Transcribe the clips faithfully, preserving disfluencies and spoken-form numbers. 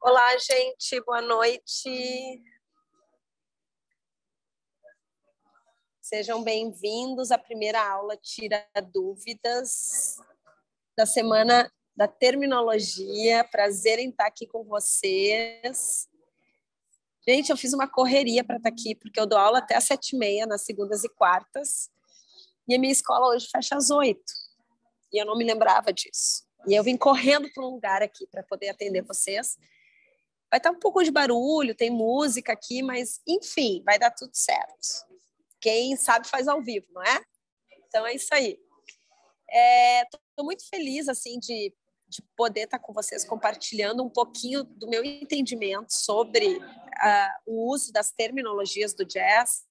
Olá, gente, boa noite. Sejam bem-vindos à primeira aula Tira Dúvidas da semana da terminologia. Prazer em estar aqui com vocês. Gente, eu fiz uma correria para estar aqui, porque eu dou aula até às sete e meia, nas segundas e quartas, e a minha escola hoje fecha às oito, e eu não me lembrava disso. E eu vim correndo para um lugar aqui para poder atender vocês. Vai estar um pouco de barulho, tem música aqui, mas, enfim, vai dar tudo certo. Quem sabe faz ao vivo, não é? Então, é isso aí. Estou é, muito feliz, assim, de, de poder estar com vocês compartilhando um pouquinho do meu entendimento sobre uh, o uso das terminologias do jazz.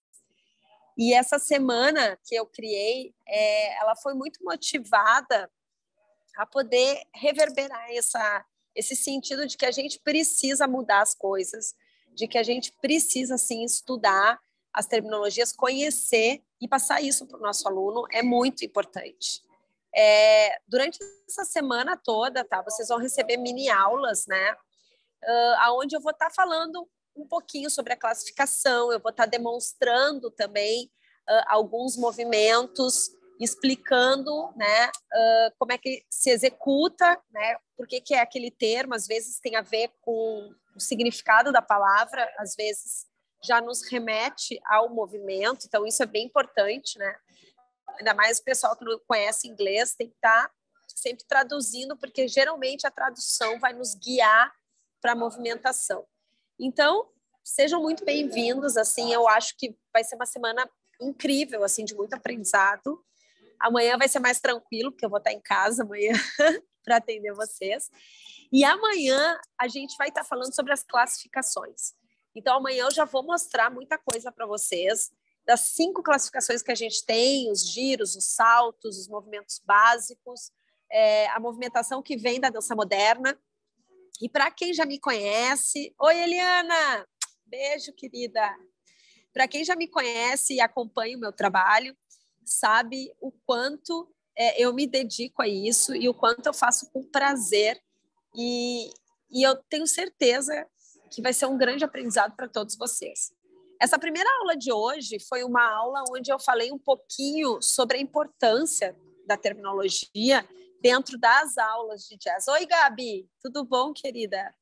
E essa semana que eu criei, é, ela foi muito motivada a poder reverberar essa, esse sentido de que a gente precisa mudar as coisas, de que a gente precisa, sim, estudar as terminologias, conhecer e passar isso para o nosso aluno é muito importante. É, durante essa semana toda, tá, vocês vão receber mini aulas, né, uh, onde eu vou estar tá falando um pouquinho sobre a classificação, eu vou estar tá demonstrando também uh, alguns movimentos, explicando, né, uh, como é que se executa, né, por que que é aquele termo, às vezes tem a ver com o significado da palavra, às vezes já nos remete ao movimento, então isso é bem importante, né? Ainda mais o pessoal que não conhece inglês tem que estar sempre traduzindo, porque geralmente a tradução vai nos guiar para a movimentação. Então, sejam muito bem-vindos, assim, eu acho que vai ser uma semana incrível, assim, de muito aprendizado. Amanhã vai ser mais tranquilo, porque eu vou estar em casa amanhã para atender vocês. E amanhã a gente vai estar falando sobre as classificações. Então, amanhã eu já vou mostrar muita coisa para vocês, das cinco classificações que a gente tem, os giros, os saltos, os movimentos básicos, é, a movimentação que vem da dança moderna. E para quem já me conhece... Oi, Eliana! Beijo, querida! Para quem já me conhece e acompanha o meu trabalho, sabe o quanto é, eu me dedico a isso e o quanto eu faço com prazer. E, e eu tenho certeza que vai ser um grande aprendizado para todos vocês. Essa primeira aula de hoje foi uma aula onde eu falei um pouquinho sobre a importância da terminologia dentro das aulas de jazz. Oi, Gabi, tudo bom, querida?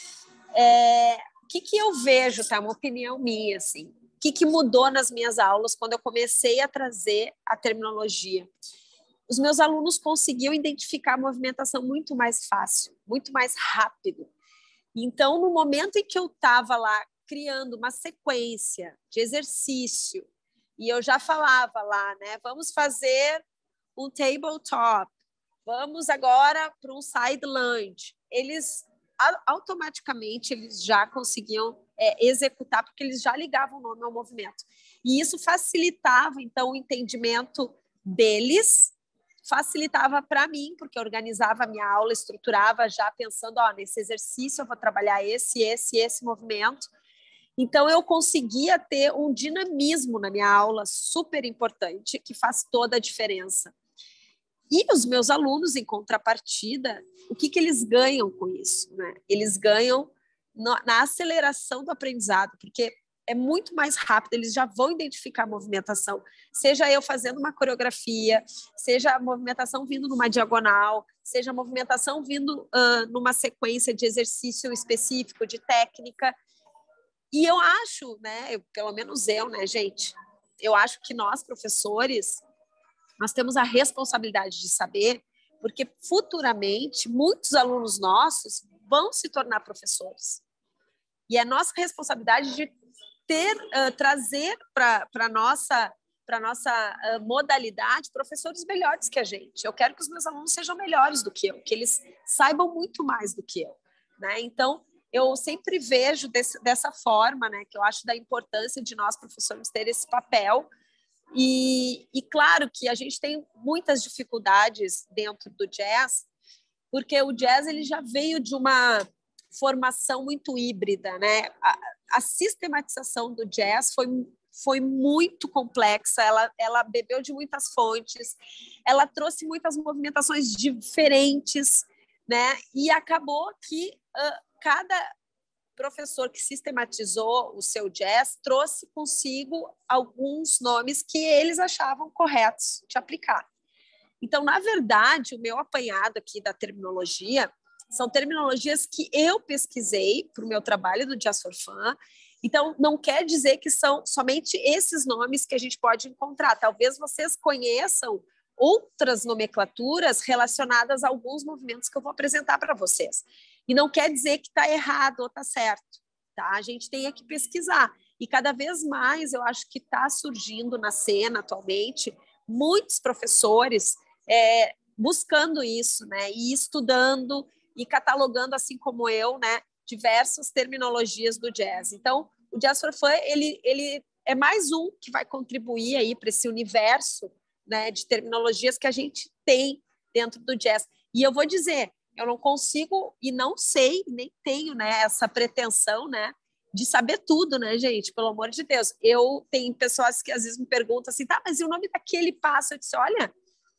É, o que, que eu vejo, tá? Uma opinião minha, assim. O que, que mudou nas minhas aulas quando eu comecei a trazer a terminologia? Os meus alunos conseguiam identificar a movimentação muito mais fácil, muito mais rápido. Então, no momento em que eu estava lá criando uma sequência de exercício, e eu já falava lá, né? Vamos fazer um tabletop, vamos agora para um side lunge. Eles, automaticamente, eles já conseguiam é, executar, porque eles já ligavam o nome ao movimento. E isso facilitava, então, o entendimento deles, facilitava para mim, porque eu organizava a minha aula, estruturava já pensando, ó, nesse exercício eu vou trabalhar esse, esse, esse movimento. Então, eu conseguia ter um dinamismo na minha aula super importante, que faz toda a diferença. E os meus alunos, em contrapartida, o que, que eles ganham com isso, né? Eles ganham no, na aceleração do aprendizado, porque é muito mais rápido, eles já vão identificar a movimentação, seja eu fazendo uma coreografia, seja a movimentação vindo numa diagonal, seja a movimentação vindo uh, numa sequência de exercício específico, de técnica. E eu acho, né, eu, pelo menos eu, né, gente, eu acho que nós, professores, nós temos a responsabilidade de saber, porque futuramente muitos alunos nossos vão se tornar professores. E é nossa responsabilidade de ter, uh, trazer para a nossa, para nossa uh, modalidade professores melhores que a gente. Eu quero que os meus alunos sejam melhores do que eu, que eles saibam muito mais do que eu, né? Então, eu sempre vejo desse, dessa forma, né, que eu acho da importância de nós, professores, ter esse papel. E, e claro que a gente tem muitas dificuldades dentro do jazz, porque o jazz ele já veio de uma formação muito híbrida, né? A, a sistematização do jazz foi, foi muito complexa, ela, ela bebeu de muitas fontes, ela trouxe muitas movimentações diferentes, né? E acabou que uh, cada professor que sistematizou o seu jazz trouxe consigo alguns nomes que eles achavam corretos de aplicar. Então, na verdade, o meu apanhado aqui da terminologia são terminologias que eu pesquisei para o meu trabalho do Jazz for Fun. Então, não quer dizer que são somente esses nomes que a gente pode encontrar. Talvez vocês conheçam outras nomenclaturas relacionadas a alguns movimentos que eu vou apresentar para vocês. E não quer dizer que está errado ou está certo, tá? A gente tem que pesquisar. E cada vez mais eu acho que está surgindo na cena atualmente muitos professores é, buscando isso, né? E estudando e catalogando, assim como eu, né? Diversas terminologias do jazz. Então, o Jazz for Fun, ele, ele é mais um que vai contribuir aí para esse universo, né, de terminologias que a gente tem dentro do jazz. E eu vou dizer, eu não consigo e não sei, nem tenho, né, essa pretensão, né, de saber tudo, né, gente? Pelo amor de Deus. Eu tenho pessoas que às vezes me perguntam assim, tá, mas e o nome daquele passo? Eu disse, olha,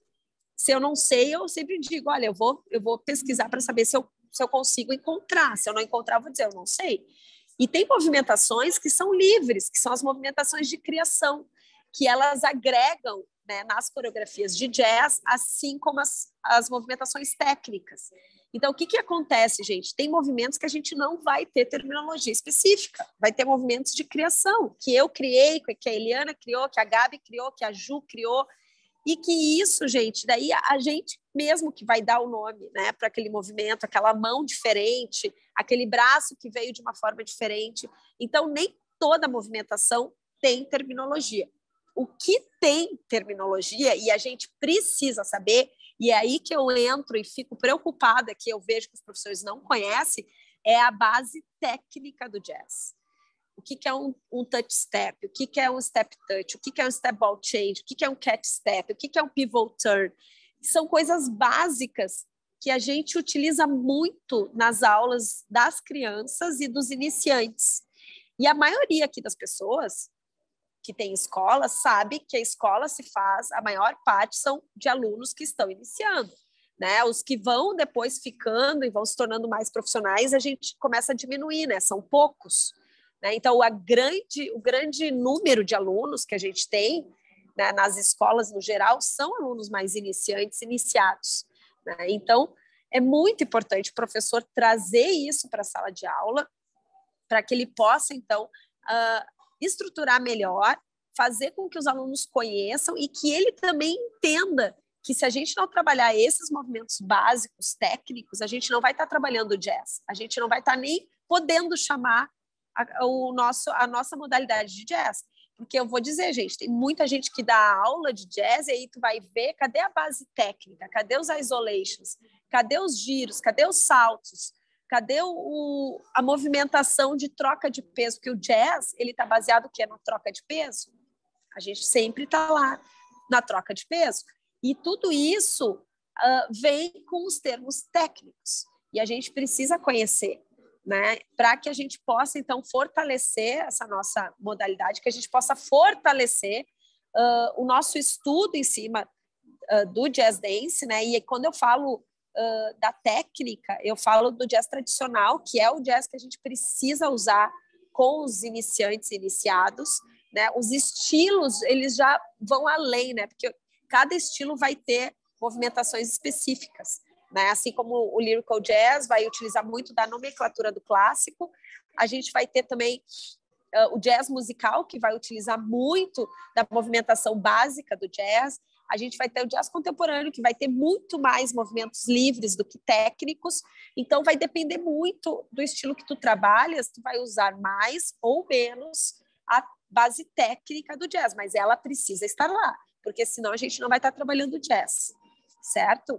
se eu não sei, eu sempre digo, olha, eu vou, eu vou pesquisar para saber se eu, se eu consigo encontrar. Se eu não encontrar, eu vou dizer, eu não sei. E tem movimentações que são livres, que são as movimentações de criação, que elas agregam, né, nas coreografias de jazz, assim como as, as movimentações técnicas. Então, o que, que acontece, gente? Tem movimentos que a gente não vai ter terminologia específica, vai ter movimentos de criação, que eu criei, que a Eliana criou, que a Gabi criou, que a Ju criou, e que isso, gente, daí a gente mesmo que vai dar o nome, né, para aquele movimento, aquela mão diferente, aquele braço que veio de uma forma diferente. Então, nem toda movimentação tem terminologia. O que tem terminologia, e a gente precisa saber, e é aí que eu entro e fico preocupada, que eu vejo que os professores não conhecem, é a base técnica do jazz. O que, que é um, um touch step, o que, que é um step touch, o que, que é um step ball change, o que, que é um cat step, o que, que é um pivot turn. São coisas básicas que a gente utiliza muito nas aulas das crianças e dos iniciantes. E a maioria aqui das pessoas que tem escola sabe que a escola se faz, a maior parte são de alunos que estão iniciando. Né? Os que vão depois ficando e vão se tornando mais profissionais, a gente começa a diminuir, né? São poucos. Né? Então, a grande, o grande número de alunos que a gente tem, né, nas escolas no geral são alunos mais iniciantes, iniciados. Né? Então, é muito importante o professor trazer isso para a sala de aula, para que ele possa, então, uh, estruturar melhor, fazer com que os alunos conheçam e que ele também entenda que se a gente não trabalhar esses movimentos básicos, técnicos, a gente não vai estar trabalhando jazz, a gente não vai estar nem podendo chamar a, o nosso, a nossa modalidade de jazz. Porque eu vou dizer, gente, tem muita gente que dá aula de jazz e aí tu vai ver, cadê a base técnica? Cadê os isolations? Cadê os giros? Cadê os saltos? Cadê o, a movimentação de troca de peso? Porque o jazz, ele está baseado o quê? Na troca de peso. A gente sempre está lá na troca de peso. E tudo isso uh, vem com os termos técnicos. E a gente precisa conhecer, né? Para que a gente possa, então, fortalecer essa nossa modalidade, que a gente possa fortalecer uh, o nosso estudo em cima uh, do jazz dance, né? E quando eu falo uh, da técnica, eu falo do jazz tradicional, que é o jazz que a gente precisa usar com os iniciantes iniciados, né? Os estilos, eles já vão além, né? Porque cada estilo vai ter movimentações específicas. Né? Assim como o lyrical jazz vai utilizar muito da nomenclatura do clássico, a gente vai ter também uh, o jazz musical, que vai utilizar muito da movimentação básica do jazz. A gente vai ter o jazz contemporâneo, que vai ter muito mais movimentos livres do que técnicos. Então, vai depender muito do estilo que tu trabalhas, tu vai usar mais ou menos a base técnica do jazz, mas ela precisa estar lá, porque senão a gente não vai estar trabalhando jazz, certo?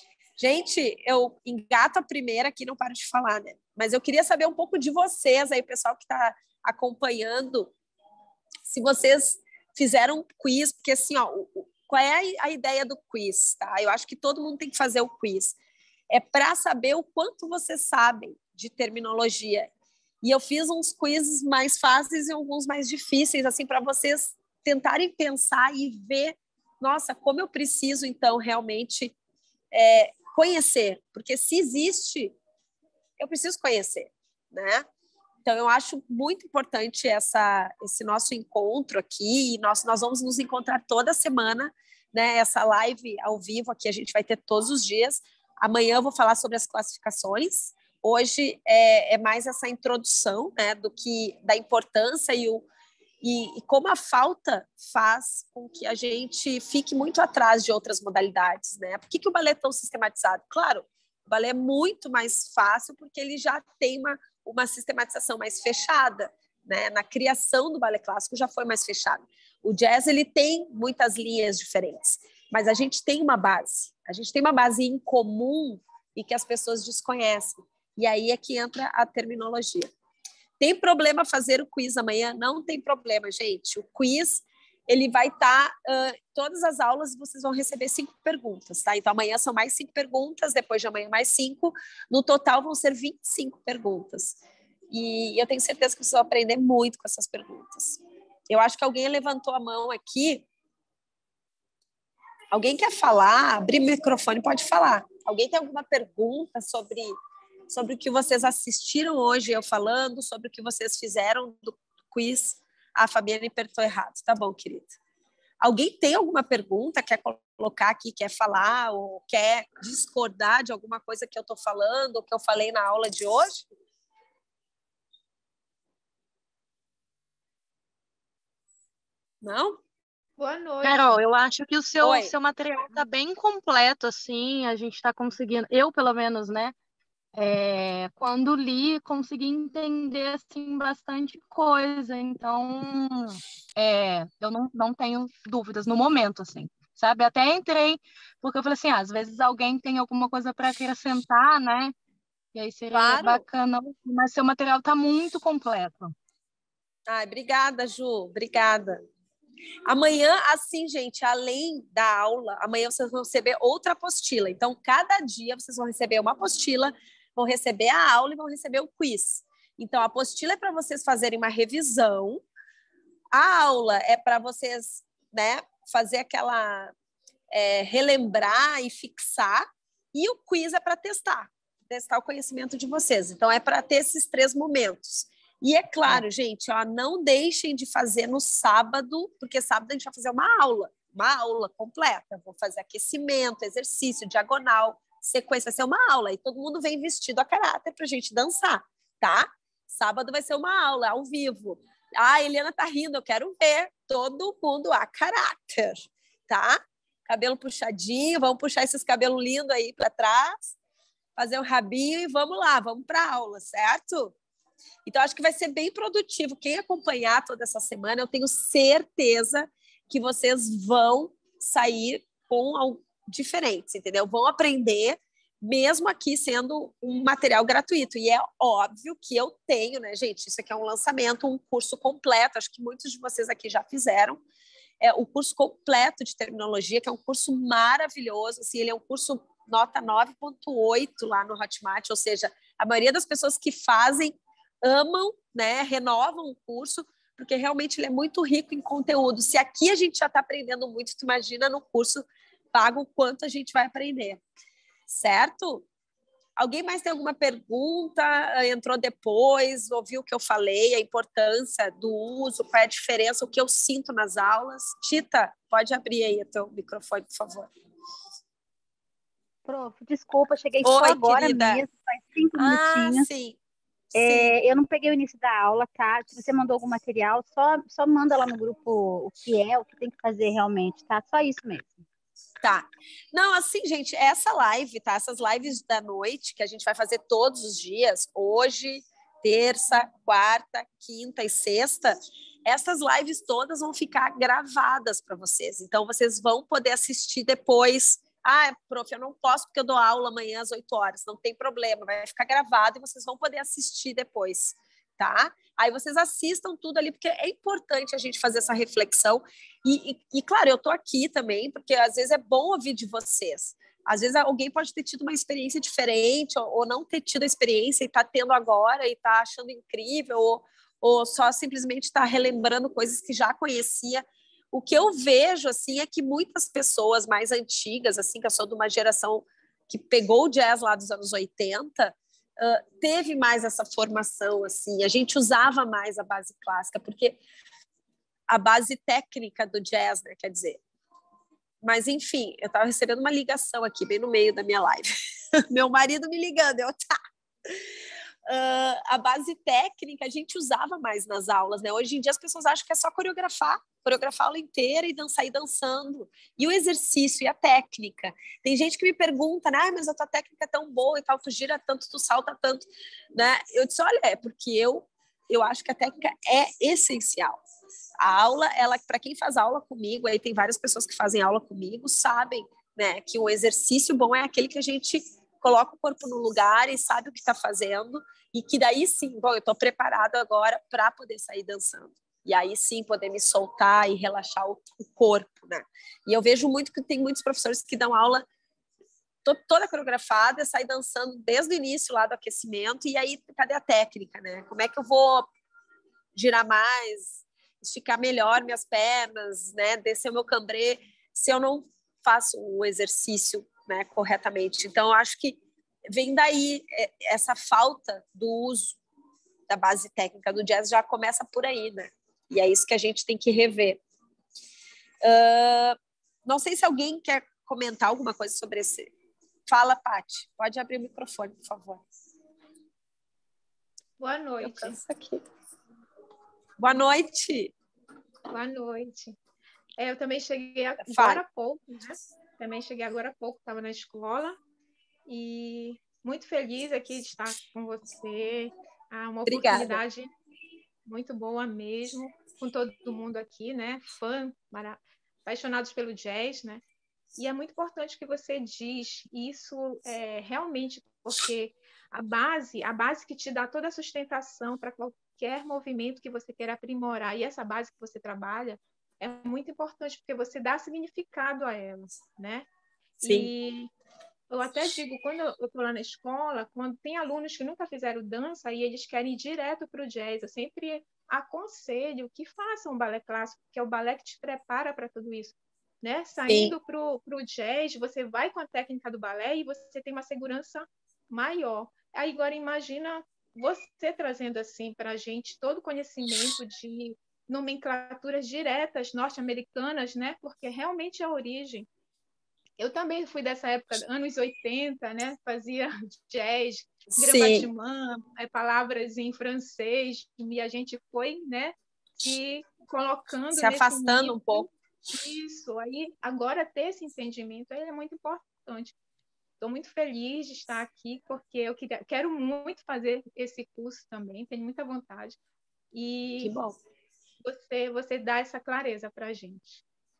Gente, eu engato a primeira aqui, não paro de falar, né? Mas eu queria saber um pouco de vocês aí, pessoal que está acompanhando, se vocês fizeram um quiz, porque assim, ó, qual é a ideia do quiz, tá? Eu acho que todo mundo tem que fazer o quiz. É para saber o quanto vocês sabem de terminologia. E eu fiz uns quizzes mais fáceis e alguns mais difíceis, assim, para vocês tentarem pensar e ver, nossa, como eu preciso, então, realmente é, conhecer, porque se existe, eu preciso conhecer, né? Então, eu acho muito importante essa, esse nosso encontro aqui, e nós, nós vamos nos encontrar toda semana, né? Essa live ao vivo aqui a gente vai ter todos os dias. Amanhã eu vou falar sobre as classificações. Hoje é, é mais essa introdução, né, do que, da importância e, o, e, e como a falta faz com que a gente fique muito atrás de outras modalidades, né? Por que, que o balé é tão sistematizado? Claro, o balé é muito mais fácil porque ele já tem uma, uma sistematização mais fechada, né? Na criação do balé clássico já foi mais fechado. O jazz ele tem muitas linhas diferentes, mas a gente tem uma base. A gente tem uma base em comum e que as pessoas desconhecem. E aí é que entra a terminologia. Tem problema fazer o quiz amanhã? Não tem problema, gente. O quiz, ele vai estar... Tá, uh, todas as aulas vocês vão receber cinco perguntas, tá? Então, amanhã são mais cinco perguntas, depois de amanhã mais cinco. No total, vão ser vinte e cinco perguntas. E eu tenho certeza que vocês vão aprender muito com essas perguntas. Eu acho que alguém levantou a mão aqui. Alguém quer falar? Abrir o microfone, pode falar. Alguém tem alguma pergunta sobre... sobre o que vocês assistiram hoje, eu falando, sobre o que vocês fizeram do quiz? A Fabiane apertou errado. Tá bom, querida. Alguém tem alguma pergunta, quer colocar aqui, quer falar, ou quer discordar de alguma coisa que eu estou falando, ou que eu falei na aula de hoje? Não? Boa noite. Carol, eu acho que o seu, Oi. seu material está bem completo, assim, a gente está conseguindo, eu pelo menos, né? É, quando li, consegui entender assim, bastante coisa, então é, eu não, não tenho dúvidas no momento, assim, sabe? Até entrei, porque eu falei assim, ah, às vezes alguém tem alguma coisa para acrescentar, né? E aí seria Claro. bacana, mas seu material está muito completo. Ai, obrigada, Ju, obrigada. Amanhã, assim, gente, além da aula, amanhã vocês vão receber outra apostila. Então, cada dia vocês vão receber uma apostila, vão receber a aula e vão receber o quiz. Então, a apostila é para vocês fazerem uma revisão, a aula é para vocês, né, fazer aquela é, relembrar e fixar, e o quiz é para testar, testar o conhecimento de vocês. Então, é para ter esses três momentos. E é claro, é. gente, ó, não deixem de fazer no sábado, porque sábado a gente vai fazer uma aula, uma aula completa. Vou fazer aquecimento, exercício, diagonal, sequência, vai ser uma aula. E todo mundo vem vestido a caráter para a gente dançar, tá? Sábado vai ser uma aula ao vivo. Ah, a Eliana tá rindo, eu quero ver todo mundo a caráter, tá? Cabelo puxadinho, vamos puxar esses cabelos lindos aí para trás, fazer um rabinho e vamos lá, vamos para a aula, certo? Então, acho que vai ser bem produtivo. Quem acompanhar toda essa semana, eu tenho certeza que vocês vão sair com algo diferente, entendeu? Vão aprender, mesmo aqui sendo um material gratuito. E é óbvio que eu tenho, né, gente? Isso aqui é um lançamento, um curso completo. Acho que muitos de vocês aqui já fizeram. É o curso completo de terminologia, que é um curso maravilhoso. Assim, ele é um curso nota nove ponto oito lá no Hotmart, ou seja, a maioria das pessoas que fazem amam, né, renovam o curso, porque realmente ele é muito rico em conteúdo. Se aqui a gente já está aprendendo muito, tu imagina no curso pago o quanto a gente vai aprender, certo? Alguém mais tem alguma pergunta? Entrou depois, ouviu o que eu falei, a importância do uso, qual é a diferença, o que eu sinto nas aulas? Tita, pode abrir aí o teu microfone, por favor. Prof, desculpa, cheguei Oi, só agora querida. mesmo, faz cinco Ah, minutinhos. sim. É, eu não peguei o início da aula, tá? Se você mandou algum material, só, só manda lá no grupo o que é, o que tem que fazer realmente, tá? Só isso mesmo. Tá. Não, assim, gente, essa live, tá? Essas lives da noite que a gente vai fazer todos os dias, hoje, terça, quarta, quinta e sexta, essas lives todas vão ficar gravadas para vocês. Então, vocês vão poder assistir depois. Ah, prof, eu não posso porque eu dou aula amanhã às oito horas. Não tem problema, vai ficar gravado e vocês vão poder assistir depois, tá? Aí vocês assistam tudo ali, porque é importante a gente fazer essa reflexão. E, e, e claro, eu tô aqui também, porque às vezes é bom ouvir de vocês. Às vezes alguém pode ter tido uma experiência diferente ou, ou não ter tido a experiência e tá tendo agora e tá achando incrível ou, ou só simplesmente tá relembrando coisas que já conhecia. O que eu vejo, assim, é que muitas pessoas mais antigas, assim, que eu sou de uma geração que pegou o jazz lá dos anos oitenta, uh, teve mais essa formação, assim, a gente usava mais a base clássica, porque a base técnica do jazz, né, quer dizer. Mas, enfim, eu estava recebendo uma ligação aqui, bem no meio da minha live. Meu marido me ligando, eu, tá. Uh, a base técnica a gente usava mais nas aulas, né? Hoje em dia as pessoas acham que é só coreografar, coreografar a aula inteira e dançar e dançando. E o exercício e a técnica. Tem gente que me pergunta, né? Ah, mas a tua técnica é tão boa e tal, tu gira tanto, tu salta tanto, né? Eu disse, olha, é porque eu, eu acho que a técnica é essencial. A aula, ela, para quem faz aula comigo, aí tem várias pessoas que fazem aula comigo, sabem, né, que um exercício bom é aquele que a gente coloca o corpo no lugar e sabe o que está fazendo, e que daí sim, bom, eu estou preparado agora para poder sair dançando. E aí sim poder me soltar e relaxar o, o corpo, né? E eu vejo muito que tem muitos professores que dão aula to, toda coreografada, sai dançando desde o início lá do aquecimento, e aí cadê a técnica, né? Como é que eu vou girar mais, esticar melhor minhas pernas, né? Descer o meu cambrê, se eu não faço o exercício, né, corretamente. Então, eu acho que vem daí essa falta do uso da base técnica do jazz, já começa por aí, né? E é isso que a gente tem que rever. Uh, não sei se alguém quer comentar alguma coisa sobre esse. Fala, Paty. Pode abrir o microfone, por favor. Boa noite. Eu canso aqui. Boa noite. Boa noite. É, eu também cheguei agora Fale. há pouco, né? Também cheguei agora há pouco, estava na escola e muito feliz aqui de estar com você. Ah, uma Obrigada. oportunidade muito boa mesmo, com todo mundo aqui, né? Fã, mara... apaixonados pelo jazz, né? E é muito importante que você diz isso é, realmente, porque a base, a base que te dá toda a sustentação para qualquer movimento que você queira aprimorar, e essa base que você trabalha, é muito importante, porque você dá significado a ela, né? Sim. E eu até digo, quando eu estou lá na escola, quando tem alunos que nunca fizeram dança e eles querem ir direto para o jazz, eu sempre aconselho que façam o balé clássico, porque é o balé que te prepara para tudo isso, né? Saindo para o jazz, você vai com a técnica do balé e você tem uma segurança maior. Aí agora imagina você trazendo assim para a gente todo o conhecimento de nomenclaturas diretas norte-americanas, né? Porque realmente é a origem. Eu também fui dessa época, anos oitenta, né? Fazia jazz, grambatimã, palavras em francês, e a gente foi, né? Se colocando se nesse afastando nível. um pouco. Isso, aí agora ter esse entendimento aí é muito importante. Estou muito feliz de estar aqui, porque eu queria, quero muito fazer esse curso também, tenho muita vontade. E que bom. Você, você dá essa clareza para a gente.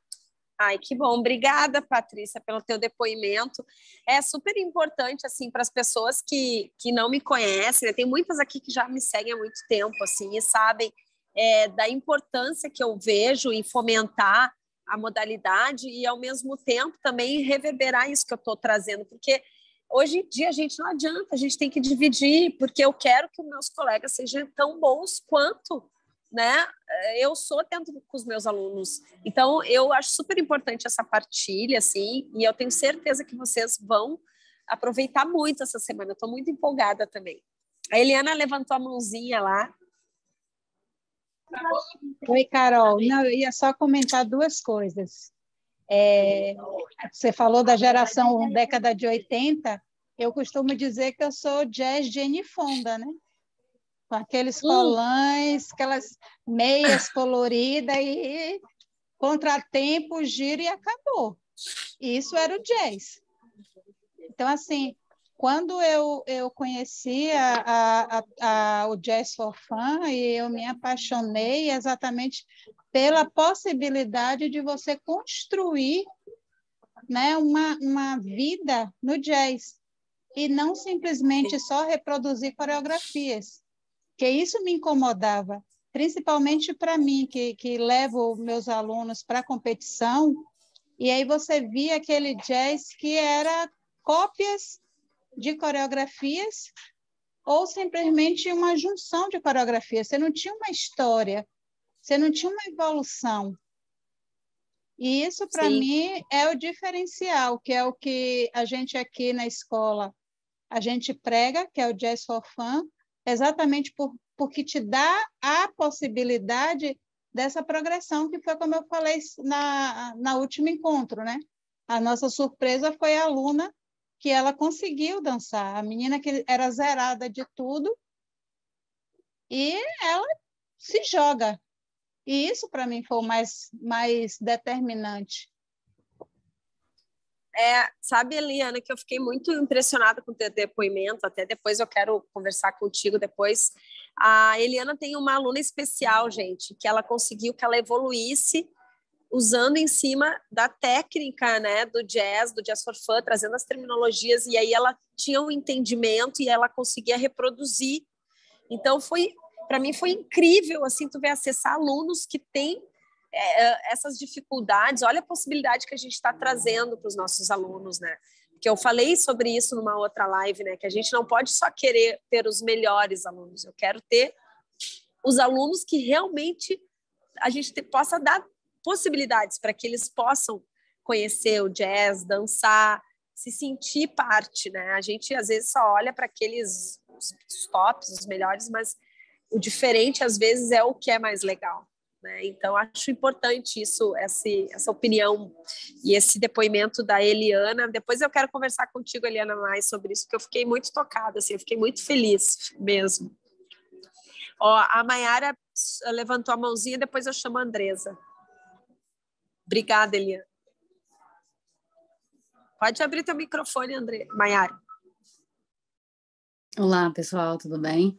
Ai, que bom. Obrigada, Patrícia, pelo teu depoimento. É super importante, assim, para as pessoas que, que não me conhecem, né? Tem muitas aqui que já me seguem há muito tempo, assim, e sabem é, da importância que eu vejo em fomentar a modalidade e, ao mesmo tempo, também reverberar isso que eu estou trazendo, porque hoje em dia a gente não adianta, a gente tem que dividir, porque eu quero que os meus colegas sejam tão bons quanto, né? Eu sou dentro com os meus alunos. Então, eu acho super importante essa partilha, assim, e eu tenho certeza que vocês vão aproveitar muito essa semana. Eu estou muito empolgada também. A Eliana levantou a mãozinha lá. Oi, Carol. Não, eu ia só comentar duas coisas. É, você falou da geração década de oitenta, eu costumo dizer que eu sou jazz Jane Fonda, né? Com aqueles colãs, aquelas meias coloridas e contratempo, giro e acabou. Isso era o jazz. Então, assim, quando eu, eu conheci a, a, a, o Jazz for Fun, e eu me apaixonei exatamente pela possibilidade de você construir, né, uma, uma vida no jazz e não simplesmente só reproduzir coreografias, que isso me incomodava, principalmente para mim, que, que levo meus alunos para a competição, e aí você via aquele jazz que era cópias de coreografias ou simplesmente uma junção de coreografias. Você não tinha uma história, você não tinha uma evolução. E isso, para mim, é o diferencial, que é o que a gente aqui na escola, a gente prega, que é o Jazz for Fun, exatamente por, porque te dá a possibilidade dessa progressão, que foi como eu falei na, na último encontro, né? A nossa surpresa foi a aluna que ela conseguiu dançar. A menina que era zerada de tudo e ela se joga. E isso, para mim, foi o mais, mais determinante. É, sabe, Eliana, que eu fiquei muito impressionada com o teu depoimento, até depois eu quero conversar contigo depois. A Eliana tem uma aluna especial, gente, que ela conseguiu que ela evoluísse usando em cima da técnica, né, do jazz, do Jazz for Fun, trazendo as terminologias, e aí ela tinha um entendimento e ela conseguia reproduzir. Então, foi, para mim, foi incrível, assim, tu ver acessar alunos que têm é, essas dificuldades. Olha a possibilidade que a gente está trazendo para os nossos alunos, né? Porque eu falei sobre isso numa outra live, né, que a gente não pode só querer ter os melhores alunos, eu quero ter os alunos que realmente a gente te, possa dar possibilidades para que eles possam conhecer o jazz, dançar, se sentir parte, né? A gente às vezes só olha para aqueles os tops, os melhores, mas o diferente às vezes é o que é mais legal, né? Então acho importante isso, essa, essa opinião e esse depoimento da Eliana. Depois eu quero conversar contigo, Eliana, mais sobre isso, porque eu fiquei muito tocada, assim, eu fiquei muito feliz mesmo. Ó, a Mayara levantou a mãozinha, depois eu chamo a Andresa. Obrigada, Eliana. Pode abrir teu microfone, André. Mayara. Olá, pessoal, tudo bem?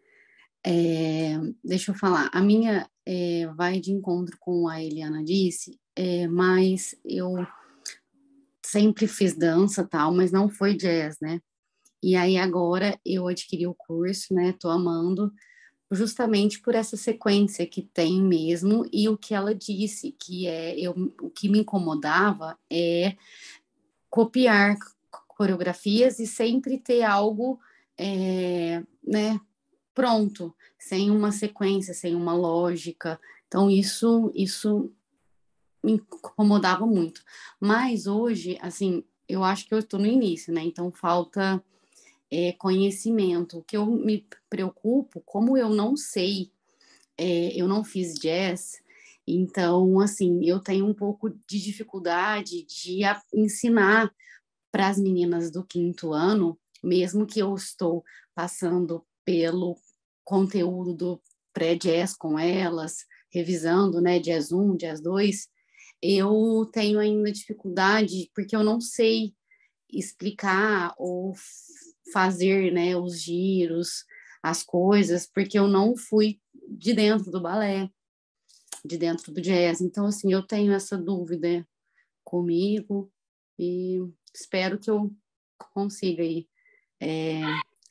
É, deixa eu falar. A minha é, vai de encontro com a Eliana disse, é, mas eu sempre fiz dança, tal, mas não foi jazz, né? E aí agora eu adquiri o curso, né? Tô amando, justamente por essa sequência que tem mesmo, e o que ela disse, que é eu, o que me incomodava é copiar coreografias e sempre ter algo, é, né, pronto, sem uma sequência, sem uma lógica. Então isso, isso me incomodava muito. Mas hoje, assim, eu acho que eu estou no início, né? Então falta É, conhecimento. O que eu me preocupo, como eu não sei, é, eu não fiz jazz, então, assim, eu tenho um pouco de dificuldade de a, ensinar para as meninas do quinto ano, mesmo que eu estou passando pelo conteúdo do pré-jazz com elas, revisando, né, jazz um, jazz dois, eu tenho ainda dificuldade, porque eu não sei explicar ou fazer, né, os giros, as coisas, porque eu não fui de dentro do balé, de dentro do jazz. Então, assim, eu tenho essa dúvida comigo e espero que eu consiga aí, é,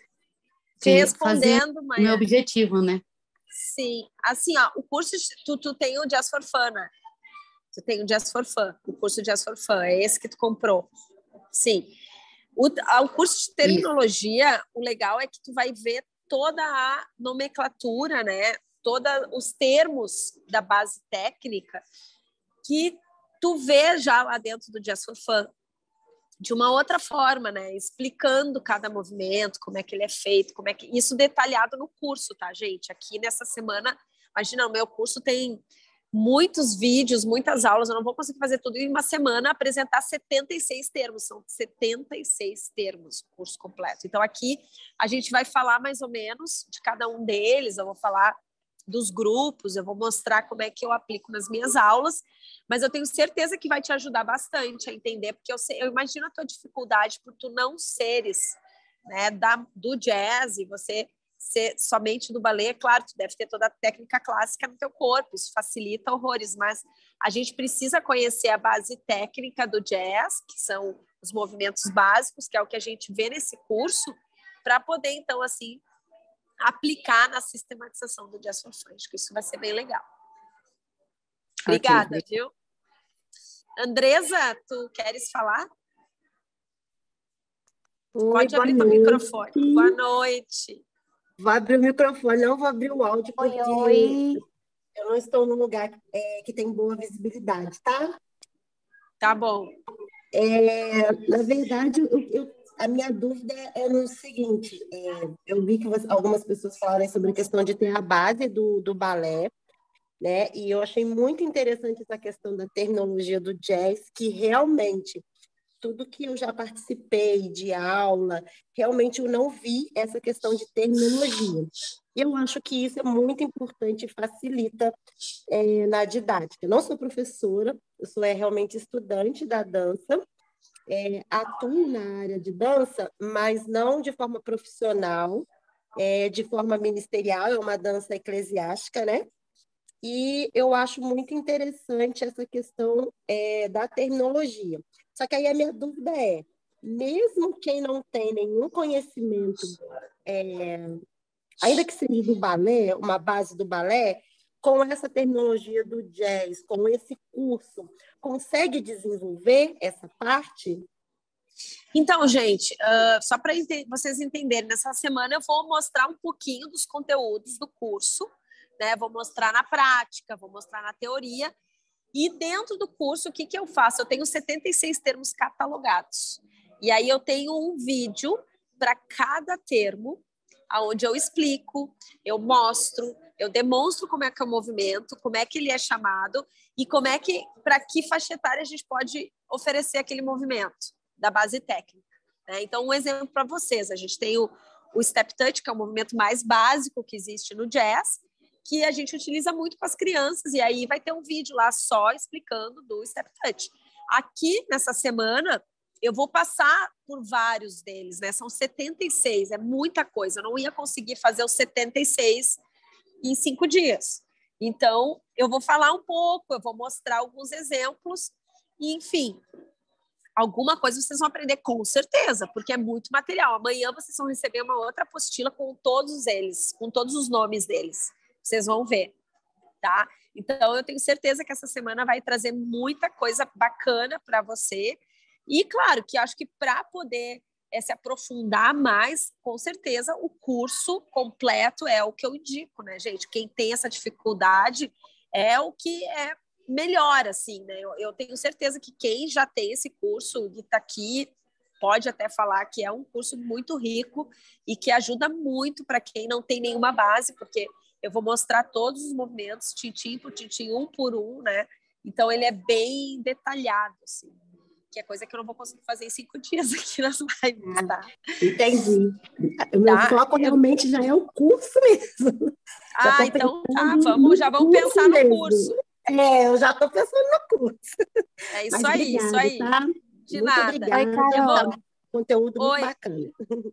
Te fazer respondendo, o meu objetivo, né? Sim, assim, ó, o curso, tu, tu tem o Jazz for Fun, né? Tu tem o Jazz for Fun, o curso Jazz for Fun, é esse que tu comprou. Sim. O, o curso de terminologia, Isso. O legal é que tu vai ver toda a nomenclatura, né? Todos os termos da base técnica que tu vê já lá dentro do Jazz for Fun, de uma outra forma, né? Explicando cada movimento, como é que ele é feito, como é que isso detalhado no curso, tá, gente? Aqui nessa semana, imagina, o meu curso tem muitos vídeos, muitas aulas, eu não vou conseguir fazer tudo em uma semana, apresentar setenta e seis termos, são setenta e seis termos o curso completo. Então aqui a gente vai falar mais ou menos de cada um deles, eu vou falar dos grupos, eu vou mostrar como é que eu aplico nas minhas aulas, mas eu tenho certeza que vai te ajudar bastante a entender, porque eu, sei, eu imagino a tua dificuldade por tu não seres, né, da, do jazz, e você ser somente do balé. Claro, tu deve ter toda a técnica clássica no teu corpo, isso facilita horrores, mas a gente precisa conhecer a base técnica do jazz, que são os movimentos básicos, que é o que a gente vê nesse curso, para poder, então, assim, aplicar na sistematização do Jazz for Fun. Acho que isso vai ser bem legal. Obrigada, okay. Viu? Andresa, tu queres falar? Oi, Pode abrir teu microfone. Boa noite. Vou abrir o microfone, não vou abrir o áudio, porque oi, oi. eu não estou num lugar é, que tem boa visibilidade, tá? Tá bom. É, na verdade, eu, eu A minha dúvida é no seguinte, é, eu vi que você, algumas pessoas falaram sobre a questão de ter a base do, do balé, né? E eu achei muito interessante essa questão da terminologia do jazz, que realmente tudo que eu já participei de aula, realmente eu não vi essa questão de terminologia. Eu acho que isso é muito importante e facilita é, na didática. Eu não sou professora, eu sou é, realmente estudante da dança, é, atuo na área de dança, mas não de forma profissional, é, de forma ministerial, é uma dança eclesiástica, né? E eu acho muito interessante essa questão é, da terminologia. Só que aí a minha dúvida é, mesmo quem não tem nenhum conhecimento, é, ainda que seja do balé, uma base do balé, com essa terminologia do jazz, com esse curso, consegue desenvolver essa parte? Então, gente, uh, só para ente- vocês entenderem, nessa semana eu vou mostrar um pouquinho dos conteúdos do curso, né? Vou mostrar na prática, vou mostrar na teoria. E dentro do curso, o que, que eu faço? Eu tenho setenta e seis termos catalogados. E aí eu tenho um vídeo para cada termo, onde eu explico, eu mostro, eu demonstro como é que é o movimento, como é que ele é chamado e como é que, para que faixa etária a gente pode oferecer aquele movimento da base técnica, né? Então, um exemplo para vocês, a gente tem o, o Step Touch, que é o movimento mais básico que existe no jazz, que a gente utiliza muito com as crianças, e aí vai ter um vídeo lá só explicando do Step Touch. Aqui, nessa semana, eu vou passar por vários deles, né? São setenta e seis, é muita coisa, eu não ia conseguir fazer os setenta e seis em cinco dias. Então, eu vou falar um pouco, eu vou mostrar alguns exemplos, e, enfim, alguma coisa vocês vão aprender com certeza, porque é muito material. Amanhã vocês vão receber uma outra apostila com todos eles, com todos os nomes deles. Vocês vão ver, tá? Então, eu tenho certeza que essa semana vai trazer muita coisa bacana para você. E, claro, que acho que para poder é, se aprofundar mais, com certeza, o curso completo é o que eu indico, né, gente? Quem tem essa dificuldade é o que é melhor, assim, né? Eu, eu tenho certeza que quem já tem esse curso e está aqui pode até falar que é um curso muito rico e que ajuda muito para quem não tem nenhuma base, porque eu vou mostrar todos os movimentos, tintim por tintim, um por um, né? Então, ele é bem detalhado, assim, que é coisa que eu não vou conseguir fazer em cinco dias aqui nas lives, tá? Entendi. O meu Tá? foco realmente já é o curso mesmo. Ah, então tá, vamos, já vamos pensar no curso. É, eu já estou pensando no curso. É isso Mas aí, obrigada, isso aí. tá? De Muito nada. obrigada. Oi, Carol. Conteúdo muito Oi. bacana.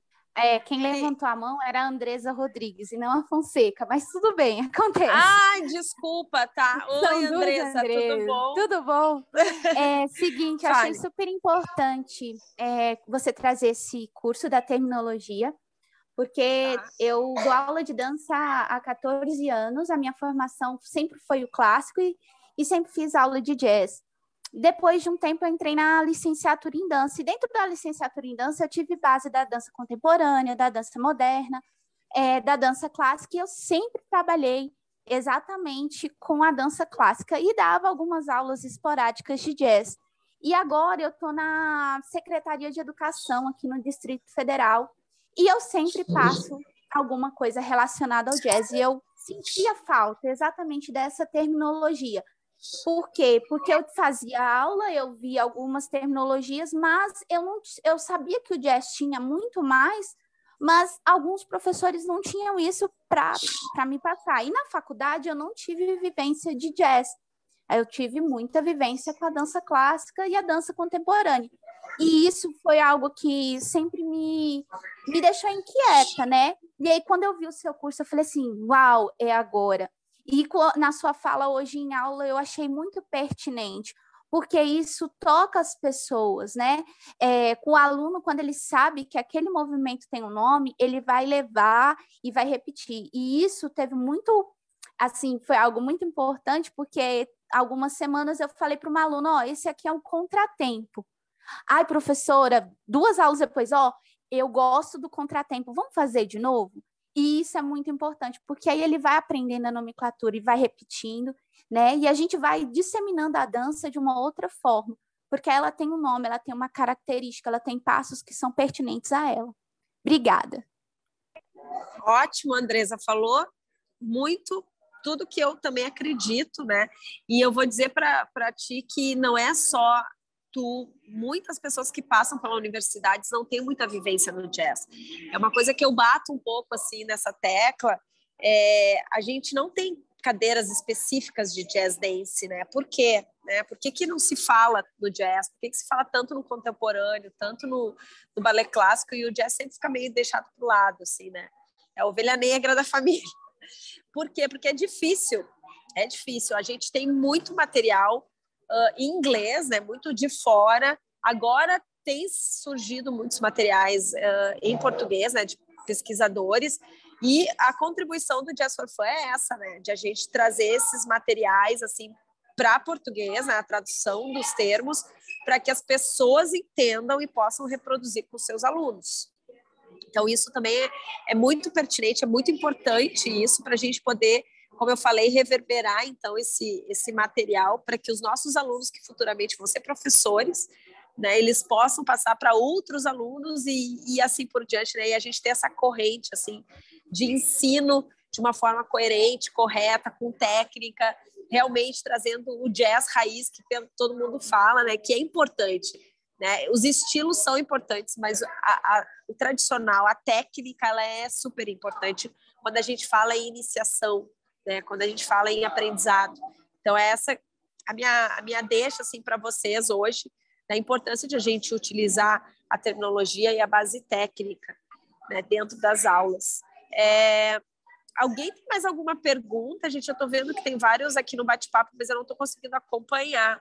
É, quem levantou a mão era a Andresa Rodrigues e não a Fonseca, mas tudo bem, acontece. Ai, desculpa, tá? Oi, São duas Andressa, Andressas. tudo bom? Tudo bom? É, seguinte, achei Fale. super importante é, você trazer esse curso da terminologia, porque Tá. eu dou aula de dança há quatorze anos, a minha formação sempre foi o clássico e, e sempre fiz aula de jazz. Depois de um tempo, eu entrei na licenciatura em dança. E dentro da licenciatura em dança, eu tive base da dança contemporânea, da dança moderna, é, da dança clássica. E eu sempre trabalhei exatamente com a dança clássica e dava algumas aulas esporádicas de jazz. E agora eu estou na Secretaria de Educação aqui no Distrito Federal e eu sempre passo alguma coisa relacionada ao jazz. E eu sentia falta exatamente dessa terminologia. Por quê? Porque eu fazia aula, eu via algumas terminologias, mas eu, não, eu sabia que o jazz tinha muito mais, mas alguns professores não tinham isso para me passar. E na faculdade eu não tive vivência de jazz, eu tive muita vivência com a dança clássica e a dança contemporânea. E isso foi algo que sempre me, me deixou inquieta, né? E aí, quando eu vi o seu curso, eu falei assim, uau, é agora. E na sua fala hoje em aula eu achei muito pertinente, porque isso toca as pessoas, né? É, com o aluno, quando ele sabe que aquele movimento tem um nome, ele vai levar e vai repetir. E isso teve muito, assim, foi algo muito importante, porque algumas semanas eu falei para uma aluna, ó, esse aqui é um contratempo. Ai, professora, duas aulas depois, ó, eu gosto do contratempo, vamos fazer de novo? E isso é muito importante, porque aí ele vai aprendendo a nomenclatura e vai repetindo, né? E a gente vai disseminando a dança de uma outra forma, porque ela tem um nome, ela tem uma característica, ela tem passos que são pertinentes a ela. Obrigada. Ótimo, Andresa falou muito, tudo que eu também acredito, né? E eu vou dizer para ti que não é só tu, muitas pessoas que passam pela universidade não têm muita vivência no jazz. É uma coisa que eu bato um pouco assim nessa tecla, é, a gente não tem cadeiras específicas de jazz dance, né? Por quê? Né? Por que, que não se fala no jazz? Por que, que se fala tanto no contemporâneo, tanto no, no balé clássico, e o jazz sempre fica meio deixado para o lado, assim, né? É a ovelha negra da família. Por quê? Porque é difícil, é difícil. A gente tem muito material uh, em inglês, né? Muito de fora. Agora tem surgido muitos materiais uh, em português, né? De pesquisadores. E a contribuição do Jazz for Fun é essa, né? De a gente trazer esses materiais, assim, para português, né? A tradução dos termos, para que as pessoas entendam e possam reproduzir com seus alunos. Então, isso também é, é muito pertinente, é muito importante isso para a gente poder, como eu falei, reverberar, então, esse, esse material para que os nossos alunos, que futuramente vão ser professores, né, eles possam passar para outros alunos e, e assim por diante, né, e a gente ter essa corrente, assim, de ensino de uma forma coerente, correta, com técnica, realmente trazendo o jazz raiz que todo mundo fala, né, que é importante. Né? Os estilos são importantes, mas a, a, o tradicional, a técnica, ela é super importante quando a gente fala em iniciação, né? Quando a gente fala em aprendizado. Então, essa a minha, a minha deixa assim, para vocês hoje, da importância de a gente utilizar a terminologia e a base técnica, né, dentro das aulas. É, alguém tem mais alguma pergunta? Gente, eu estou vendo que tem vários aqui no bate-papo, mas eu não estou conseguindo acompanhar.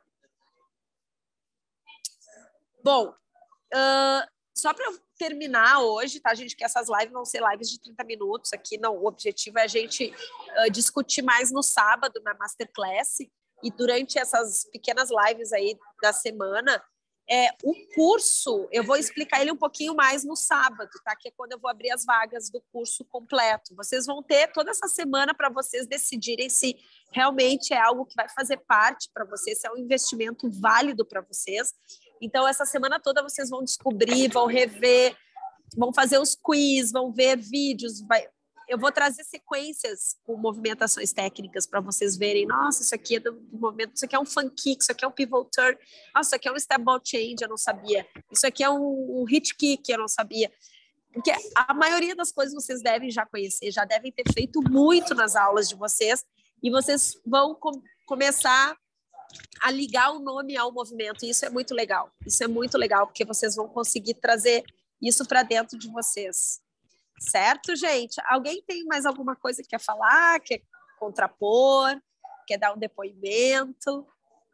Bom, uh, só para eu terminar hoje, tá, gente, que essas lives vão ser lives de trinta minutos aqui, não, o objetivo é a gente uh, discutir mais no sábado, na Masterclass, e durante essas pequenas lives aí da semana, é, o curso, eu vou explicar ele um pouquinho mais no sábado, tá, que é quando eu vou abrir as vagas do curso completo. Vocês vão ter toda essa semana para vocês decidirem se realmente é algo que vai fazer parte para vocês, se é um investimento válido para vocês. Então, essa semana toda vocês vão descobrir, vão rever, vão fazer os quiz, vão ver vídeos. Vai... Eu vou trazer sequências com movimentações técnicas para vocês verem. Nossa, isso aqui é do movimento, isso aqui é um fun kick, isso aqui é um pivot turn. Nossa, isso aqui é um step ball change, eu não sabia. Isso aqui é um, um hit kick, eu não sabia. Porque a maioria das coisas vocês devem já conhecer, já devem ter feito muito nas aulas de vocês, e vocês vão com- começar a ligar o nome ao movimento, e isso é muito legal, isso é muito legal, porque vocês vão conseguir trazer isso para dentro de vocês, certo, gente? Alguém tem mais alguma coisa que quer falar, quer contrapor, quer dar um depoimento?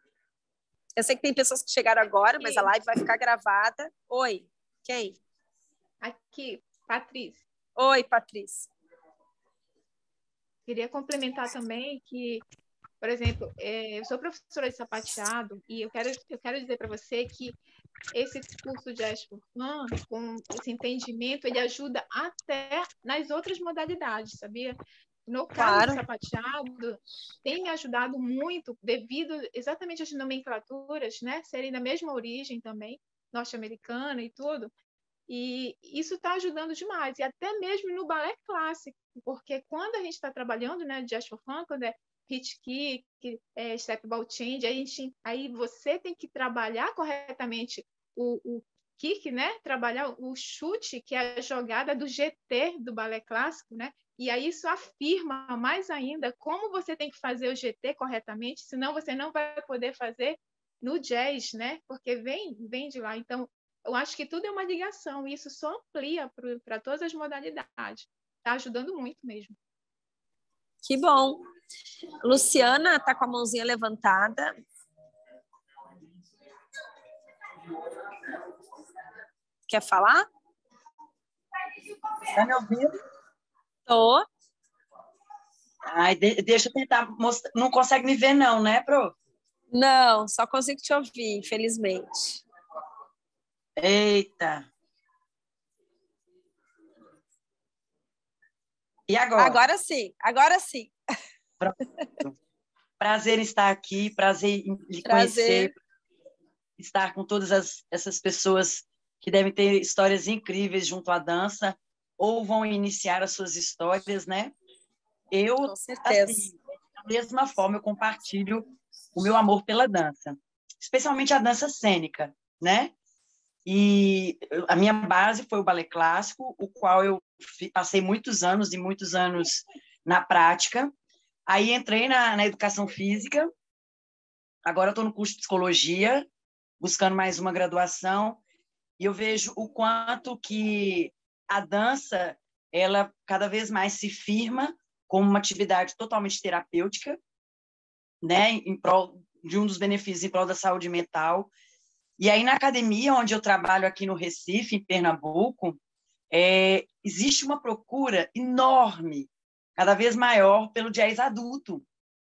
Eu sei que tem pessoas que chegaram agora, mas a live vai ficar gravada. Oi, quem? Aqui, Patrícia. Oi, Patrícia. Queria complementar também que, por exemplo, é, eu sou professora de sapateado e eu quero, eu quero dizer para você que esse curso de Jazz for Fun, com esse entendimento, ele ajuda até nas outras modalidades, sabia? No caso Claro. do sapateado, tem me ajudado muito devido exatamente às nomenclaturas, né, serem da mesma origem também, norte-americana e tudo. E isso está ajudando demais, e até mesmo no balé clássico, porque quando a gente está trabalhando, né, Jazz for Fun, quando é hit kick, é, step ball change, aí, a gente, aí você tem que trabalhar corretamente o, o kick, né? Trabalhar o chute, que é a jogada do G T do balé clássico, né? E aí isso afirma mais ainda como você tem que fazer o G T corretamente, senão você não vai poder fazer no jazz, né? Porque vem, vem de lá. Então, eu acho que tudo é uma ligação, e isso só amplia para todas as modalidades. Está ajudando muito mesmo. Que bom. Luciana está com a mãozinha levantada. Quer falar? Está me ouvindo? Tô. Ai, de, deixa eu tentar mostrar. Não consegue me ver, não, né, Pro? Não, só consigo te ouvir, infelizmente. Eita. E agora? Agora sim, agora sim. Pronto. Prazer em estar aqui, prazer em lhe Prazer. conhecer. estar com todas as, essas pessoas que devem ter histórias incríveis junto à dança, ou vão iniciar as suas histórias, né? Eu, Com certeza. assim, da mesma forma, eu compartilho o meu amor pela dança, especialmente a dança cênica, né? E a minha base foi o balé clássico, o qual eu passei muitos anos e muitos anos na prática. Aí entrei na, na educação física, agora estou no curso de psicologia, buscando mais uma graduação, e eu vejo o quanto que a dança, ela cada vez mais se firma como uma atividade totalmente terapêutica, né, em prol de um dos benefícios em prol da saúde mental. E aí, na academia, onde eu trabalho aqui no Recife, em Pernambuco, é, existe uma procura enorme, cada vez maior, pelo jazz adulto.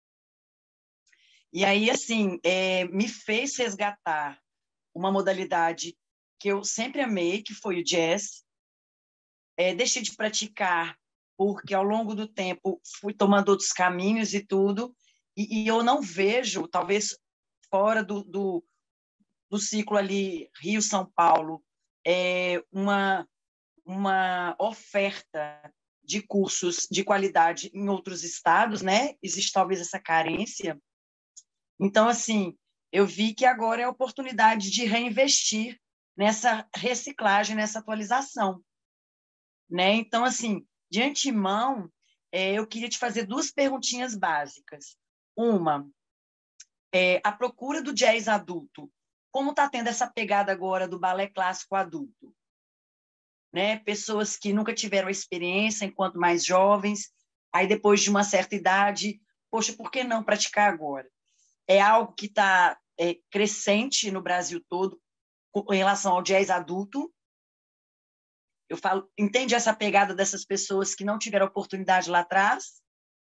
E aí, assim, é, me fez resgatar uma modalidade que eu sempre amei, que foi o jazz. É, deixei de praticar, porque ao longo do tempo fui tomando outros caminhos e tudo, e, e eu não vejo, talvez fora do, do, do ciclo ali Rio-São Paulo, é, uma, uma oferta de cursos de qualidade em outros estados, né? Existe talvez essa carência. Então, assim, eu vi que agora é a oportunidade de reinvestir nessa reciclagem, nessa atualização, né? Então, assim, de antemão, é, eu queria te fazer duas perguntinhas básicas. Uma, é, a procura do jazz adulto. Como está tendo essa pegada agora do balé clássico adulto? Né? Pessoas que nunca tiveram experiência enquanto mais jovens, aí depois de uma certa idade, poxa, por que não praticar agora? É algo que está é, crescente no Brasil todo em relação ao jazz adulto. Eu falo, entende essa pegada dessas pessoas que não tiveram oportunidade lá atrás?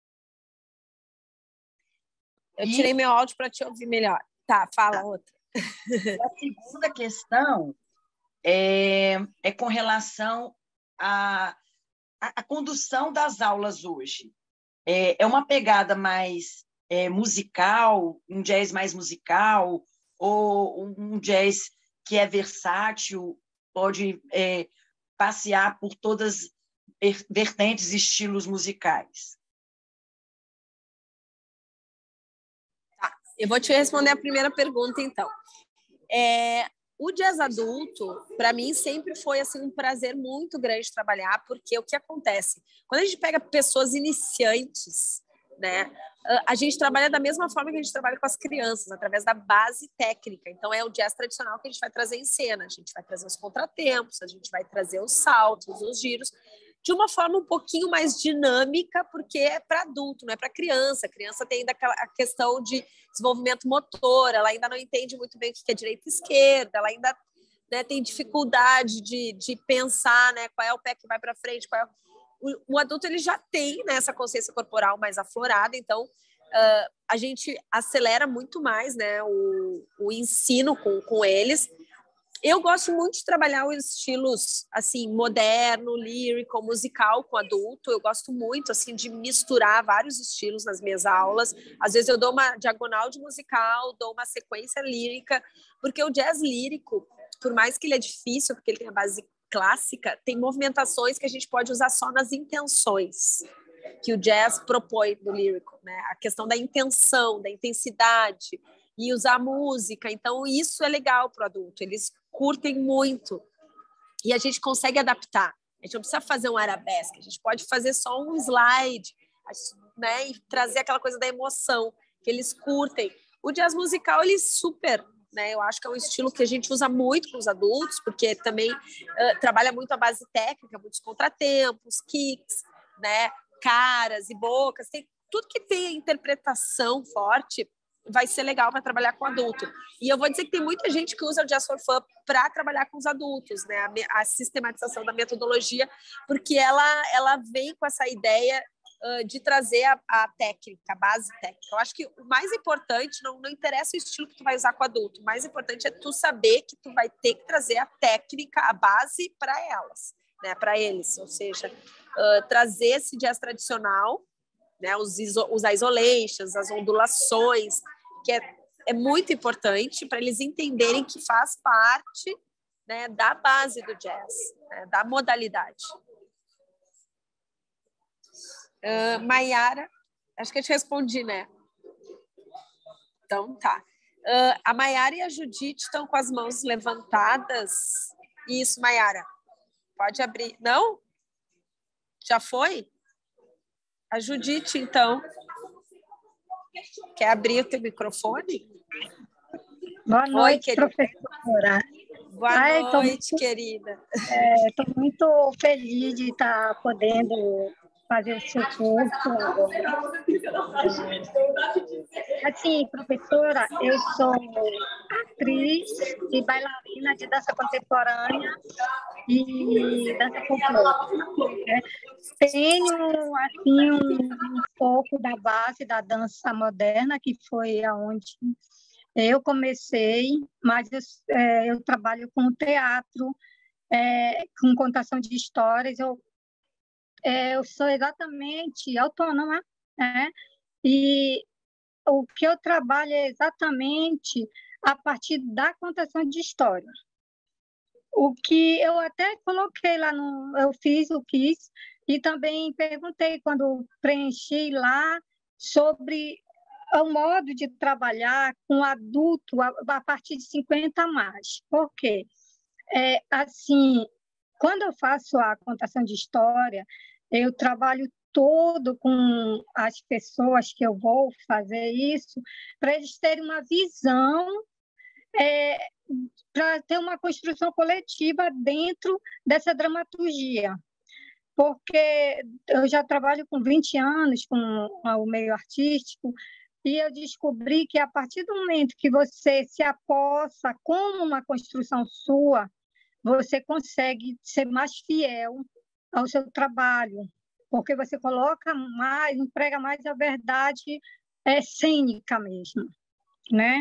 Eu tirei e... meu áudio para te ouvir melhor. Tá, fala tá. Outra. A segunda questão é, é com relação à, à, à condução das aulas hoje. É, é uma pegada mais é, musical, um jazz mais musical, ou um jazz que é versátil, pode é, passear por todas as vertentes e estilos musicais? Tá, eu vou te responder a primeira pergunta, então. É, o jazz adulto, para mim, sempre foi assim, um prazer muito grande trabalhar, porque o que acontece? Quando a gente pega pessoas iniciantes, né, a gente trabalha da mesma forma que a gente trabalha com as crianças, através da base técnica. Então, é o jazz tradicional que a gente vai trazer em cena. A gente vai trazer os contratempos, a gente vai trazer os saltos, os giros, de uma forma um pouquinho mais dinâmica, porque é para adulto, não é para criança. A criança tem ainda aquela a questão de desenvolvimento motor, ela ainda não entende muito bem o que é direita e esquerda, ela ainda, né, tem dificuldade de, de pensar, né, qual é o pé que vai para frente, qual é o, o adulto ele já tem, né, essa consciência corporal mais aflorada, então uh, a gente acelera muito mais, né, o, o ensino com, com eles. Eu gosto muito de trabalhar os estilos assim, moderno, lírico, musical com adulto. Eu gosto muito assim de misturar vários estilos nas minhas aulas. Às vezes eu dou uma diagonal de musical, dou uma sequência lírica, porque o jazz lírico, por mais que ele é difícil, porque ele tem a base clássica, tem movimentações que a gente pode usar só nas intenções que o jazz propõe no lírico, né? A questão da intenção, da intensidade e usar música. Então isso é legal para o adulto. Eles curtem muito e a gente consegue adaptar. A gente não precisa fazer um arabesque, a gente pode fazer só um slide, né, e trazer aquela coisa da emoção que eles curtem. O jazz musical, ele super, né, eu acho que é um estilo que a gente usa muito com os adultos, porque também uh, trabalha muito a base técnica, muitos contratempos, kicks, né, caras e bocas, tem tudo que tem interpretação forte. Vai ser legal para trabalhar com adulto. E eu vou dizer que tem muita gente que usa o Jazz for Fun para trabalhar com os adultos, né? A, a sistematização da metodologia, porque ela, ela vem com essa ideia uh, de trazer a, a técnica, a base técnica. Eu acho que o mais importante, não, não interessa o estilo que tu vai usar com o adulto, o mais importante é tu saber que tu vai ter que trazer a técnica, a base para elas, né? Para eles, ou seja, uh, trazer esse jazz tradicional, né, os, iso, os isolations, as ondulações, que é é muito importante para eles entenderem que faz parte, né, da base do jazz, né, da modalidade. Uh, Maiara, acho que eu te respondi, né? Então, tá. Uh, a Maiara e a Judite estão com as mãos levantadas. Isso, Maiara. Pode abrir. Não? Já foi? A Judite, então. Quer abrir o teu microfone? Boa noite, Oi, professora. Boa Ai, noite, muito, querida. Estou é, muito feliz de estar podendo fazer o seu curso agora. É, assim, professora, eu sou atriz e bailarina de dança contemporânea e dança folclórica. Né? Tenho, assim, um, um pouco da base da dança moderna, que foi aonde eu comecei, mas eu, é, eu trabalho com teatro, é, com contação de histórias. Eu, é, eu sou exatamente autônoma, né? E o que eu trabalho é exatamente a partir da contação de história. O que eu até coloquei lá, no, eu fiz o quis, e também perguntei quando preenchi lá sobre o modo de trabalhar com adulto a, a partir de cinquenta a mais. Por quê? É, assim, quando eu faço a contação de história, eu trabalho todo com as pessoas que eu vou fazer isso, para eles terem uma visão, é, para ter uma construção coletiva dentro dessa dramaturgia. Porque eu já trabalho com vinte anos com o meio artístico, e eu descobri que a partir do momento que você se aposta como uma construção sua, você consegue ser mais fiel ao seu trabalho, porque você coloca mais, emprega mais a verdade é, cênica mesmo, né?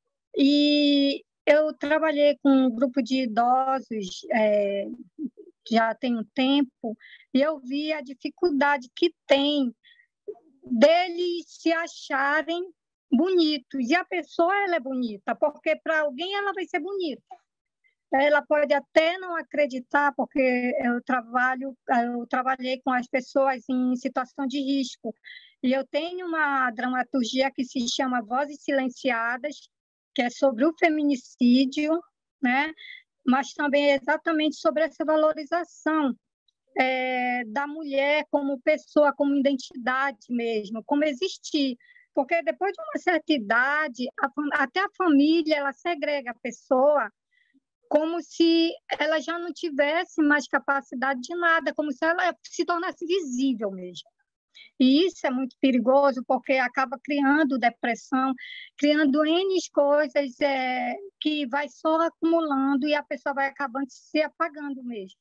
E eu trabalhei com um grupo de idosos é, já tem um tempo, e eu vi a dificuldade que tem deles se acharem bonitos. E a pessoa, ela é bonita, porque para alguém ela vai ser bonita. Ela pode até não acreditar, porque eu trabalho, eu trabalhei com as pessoas em situação de risco. E eu tenho uma dramaturgia que se chama Vozes Silenciadas, que é sobre o feminicídio, né? Mas também é exatamente sobre essa valorização é, da mulher como pessoa, como identidade mesmo, como existir. Porque depois de uma certa idade, a, até a família ela segrega a pessoa como se ela já não tivesse mais capacidade de nada, como se ela se tornasse visível mesmo. E isso é muito perigoso, porque acaba criando depressão, criando N coisas é, que vai só acumulando e a pessoa vai acabando se apagando mesmo.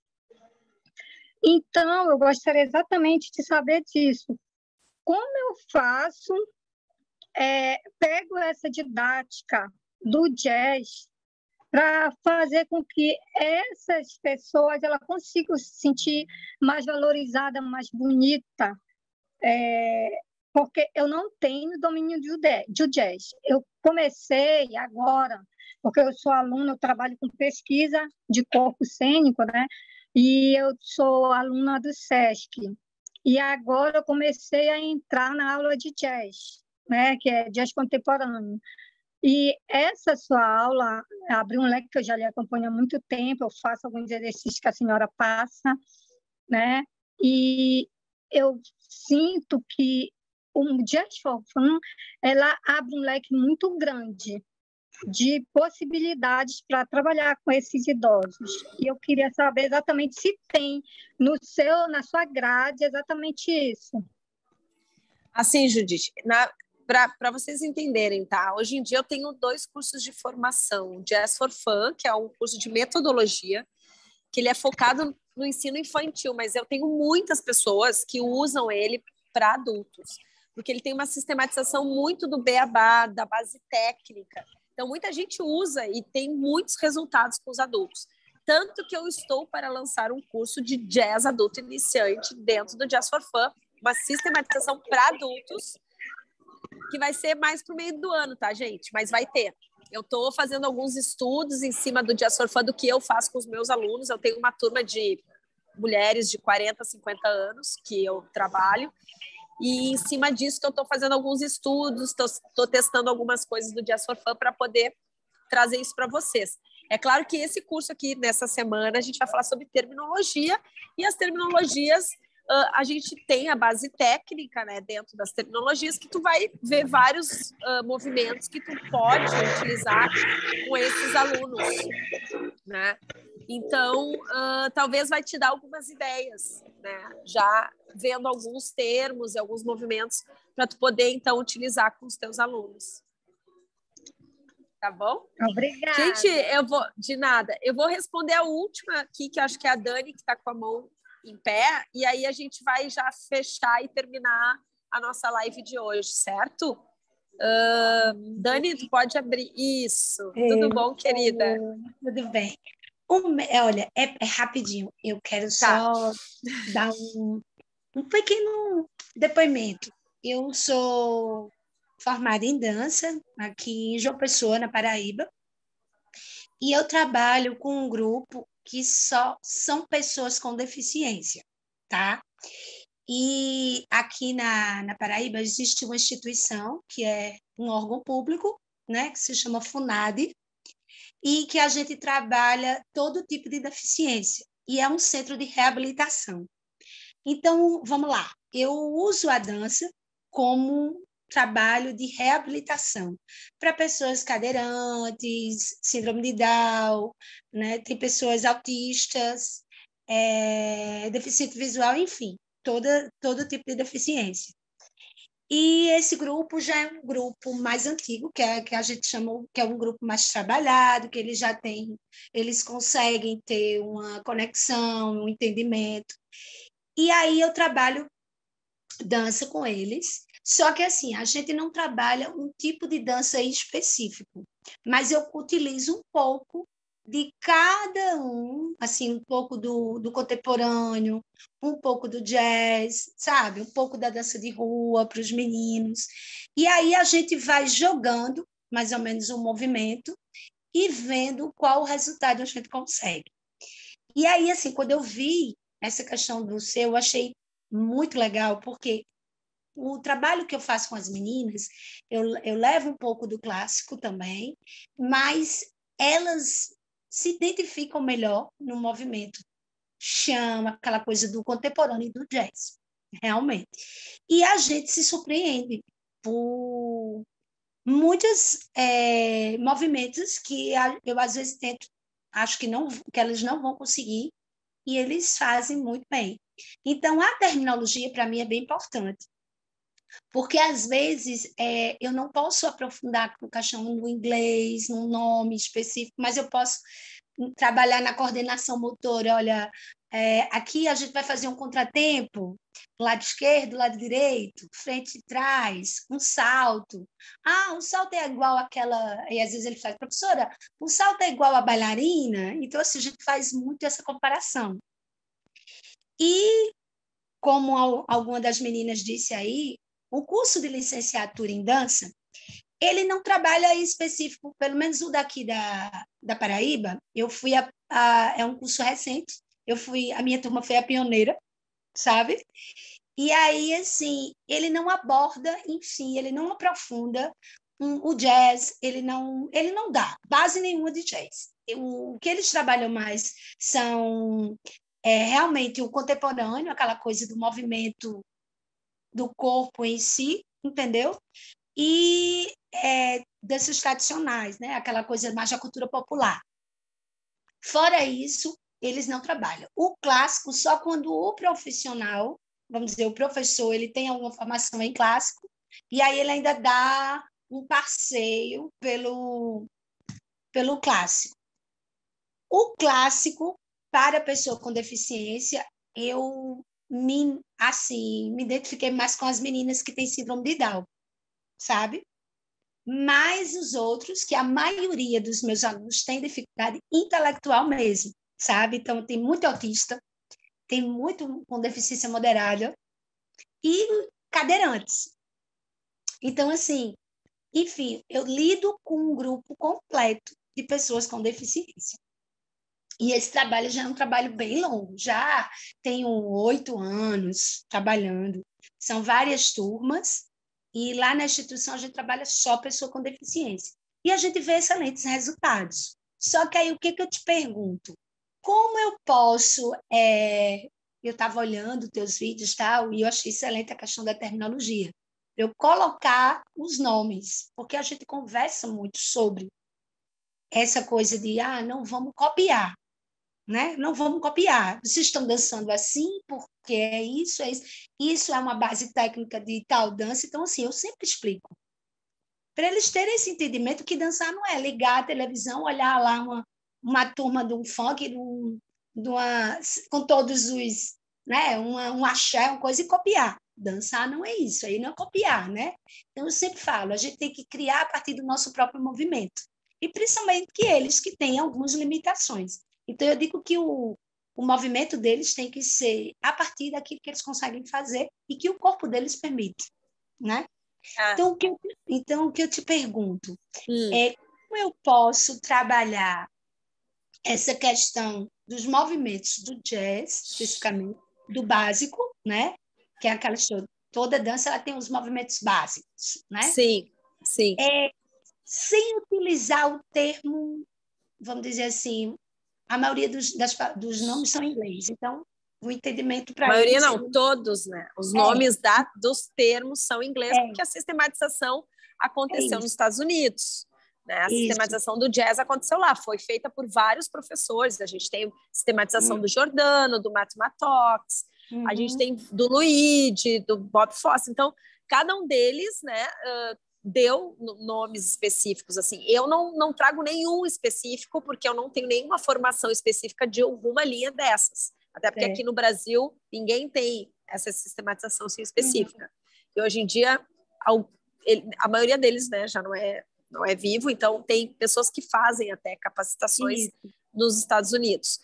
Então, eu gostaria exatamente de saber disso. Como eu faço, é, pego essa didática do jazz para fazer com que essas pessoas ela consigam se sentir mais valorizada, mais bonita, é, porque eu não tenho domínio do jazz. Eu comecei agora, porque eu sou aluna, eu trabalho com pesquisa de corpo cênico, né? E eu sou aluna do SESC. E agora eu comecei a entrar na aula de jazz, né? Que é jazz contemporâneo. E essa sua aula abriu um leque que eu já lhe acompanho há muito tempo, eu faço alguns exercícios que a senhora passa, né? E eu sinto que o Jazz for Fun, ela abre um leque muito grande de possibilidades para trabalhar com esses idosos. E eu queria saber exatamente se tem no seu, na sua grade exatamente isso. Assim, Judite, na... para vocês entenderem, tá? Hoje em dia eu tenho dois cursos de formação. O Jazz for Fun, que é um curso de metodologia, que ele é focado no ensino infantil, mas eu tenho muitas pessoas que usam ele para adultos, porque ele tem uma sistematização muito do beabá, da base técnica. Então, muita gente usa e tem muitos resultados com os adultos. Tanto que eu estou para lançar um curso de jazz adulto iniciante dentro do Jazz for Fun, uma sistematização para adultos, que vai ser mais para o meio do ano, tá, gente? Mas vai ter. Eu estou fazendo alguns estudos em cima do Jazz for Fun, do que eu faço com os meus alunos. Eu tenho uma turma de mulheres de quarenta, cinquenta anos que eu trabalho, e em cima disso que eu estou fazendo alguns estudos, estou testando algumas coisas do Jazz for Fun para poder trazer isso para vocês. É claro que esse curso aqui, nessa semana, a gente vai falar sobre terminologia, e as terminologias, uh, a gente tem a base técnica, né, dentro das terminologias, que tu vai ver vários uh, movimentos que tu pode utilizar com esses alunos, né? Então, uh, talvez vai te dar algumas ideias, né? Já vendo alguns termos e alguns movimentos para tu poder, então, utilizar com os teus alunos. Tá bom? Obrigada. Gente, eu vou... De nada. Eu vou responder a última aqui, que acho que é a Dani, que está com a mão em pé, e aí a gente vai já fechar e terminar a nossa live de hoje, certo? Uh, Dani, tu pode abrir. Isso. É, Tudo bom, querida? é, tudo bem. Um, olha, é, é rapidinho. Eu quero Tá. só dar um, um pequeno depoimento. Eu sou formada em dança aqui em João Pessoa, na Paraíba, e eu trabalho com um grupo que só são pessoas com deficiência, tá? E aqui na, na Paraíba existe uma instituição que é um órgão público, né, que se chama FUNAD, e que a gente trabalha todo tipo de deficiência, e é um centro de reabilitação. Então, vamos lá, eu uso a dança como trabalho de reabilitação para pessoas cadeirantes, síndrome de Down, né? Tem pessoas autistas, é, deficiente visual, enfim, toda, todo tipo de deficiência. E esse grupo já é um grupo mais antigo, que, é, que a gente chama, que é um grupo mais trabalhado, que eles já têm, eles conseguem ter uma conexão, um entendimento. E aí eu trabalho dança com eles, só que assim, a gente não trabalha um tipo de dança específico, mas eu utilizo um pouco de cada um, assim, um pouco do, do contemporâneo, um pouco do jazz, sabe? Um pouco da dança de rua para os meninos. E aí a gente vai jogando mais ou menos um movimento e vendo qual o resultado a gente consegue. E aí, assim, quando eu vi essa questão do seu, eu achei muito legal, porque o trabalho que eu faço com as meninas, eu, eu levo um pouco do clássico também, mas elas se identificam melhor no movimento. Chama aquela coisa do contemporâneo e do jazz, realmente. E a gente se surpreende por muitos é, movimentos que eu, às vezes, tento, acho que, não, que elas não vão conseguir, e eles fazem muito bem. Então, a terminologia, para mim, é bem importante. Porque, às vezes, é, eu não posso aprofundar com o caixão no inglês, num nome específico, mas eu posso trabalhar na coordenação motora. Olha, é, aqui a gente vai fazer um contratempo, lado esquerdo, lado direito, frente e trás, um salto. Ah, um salto é igual àquela... E, às vezes, ele fala, professora, um salto é igual à bailarina? Então, assim, a gente faz muito essa comparação. E, como alguma das meninas disse aí, o curso de licenciatura em dança, ele não trabalha em específico, pelo menos o daqui da, da Paraíba, eu fui a, a, é um curso recente, eu fui, a minha turma foi a pioneira, sabe? E aí, assim, ele não aborda, enfim, ele não aprofunda um, o jazz, ele não, ele não dá base nenhuma de jazz. O, o que eles trabalham mais são é, realmente o contemporâneo, aquela coisa do movimento do corpo em si, entendeu? E é, danças tradicionais, né? Aquela coisa mais da cultura popular. Fora isso, eles não trabalham. O clássico, só quando o profissional, vamos dizer, o professor, ele tem alguma formação em clássico, e aí ele ainda dá um passeio pelo, pelo clássico. O clássico, para a pessoa com deficiência, eu me, assim, me identifiquei mais com as meninas que têm síndrome de Down, sabe? Mas os outros, que a maioria dos meus alunos tem dificuldade intelectual mesmo, sabe? Então, tem muito autista, tem muito com deficiência moderada e cadeirantes. Então, assim, enfim, eu lido com um grupo completo de pessoas com deficiência. E esse trabalho já é um trabalho bem longo, já tenho oito anos trabalhando, são várias turmas, e lá na instituição a gente trabalha só pessoa com deficiência. E a gente vê excelentes resultados. Só que aí o que, que eu te pergunto? Como eu posso... É... Eu estava olhando teus vídeos e tal, e eu achei excelente a questão da terminologia. Eu colocar os nomes, porque a gente conversa muito sobre essa coisa de, ah, não vamos copiar, né? Não vamos copiar. Vocês estão dançando assim porque é isso, é isso. Isso é uma base técnica de tal dança. Então, assim, eu sempre explico. Para eles terem esse entendimento que dançar não é ligar a televisão, olhar lá uma, uma turma de um funk, de, um, de uma, com todos os... Né? Uma, um axé, uma coisa, e copiar. Dançar não é isso, aí não é copiar, né? Então, eu sempre falo, a gente tem que criar a partir do nosso próprio movimento. E principalmente que eles que têm algumas limitações. Então, eu digo que o, o movimento deles tem que ser a partir daquilo que eles conseguem fazer e que o corpo deles permite, né? Ah. Então, o que eu, então, o que eu te pergunto hum. é como eu posso trabalhar essa questão dos movimentos do jazz, especificamente, do básico, né? Que é aquela história, toda dança ela tem os movimentos básicos, né? Sim, sim. É, sem utilizar o termo, vamos dizer assim, a maioria dos, das, dos nomes são em inglês, então o entendimento para eles... A maioria eles, não, todos, né? Os é. nomes da, dos termos são em inglês, é. porque a sistematização aconteceu é nos Estados Unidos. Né? A isso. sistematização do jazz aconteceu lá, foi feita por vários professores. A gente tem sistematização hum. do Giordano, do Matt Mattox, uhum. a gente tem do Luigi, do Bob Fosse. Então, cada um deles, né, uh, deu nomes específicos. Assim, eu não, não trago nenhum específico, porque eu não tenho nenhuma formação específica de alguma linha dessas. Até porque é. aqui no Brasil, ninguém tem essa sistematização assim, específica. Uhum. E hoje em dia, a maioria deles, né, já não é não é vivo, então tem pessoas que fazem até capacitações Isso. nos Estados Unidos.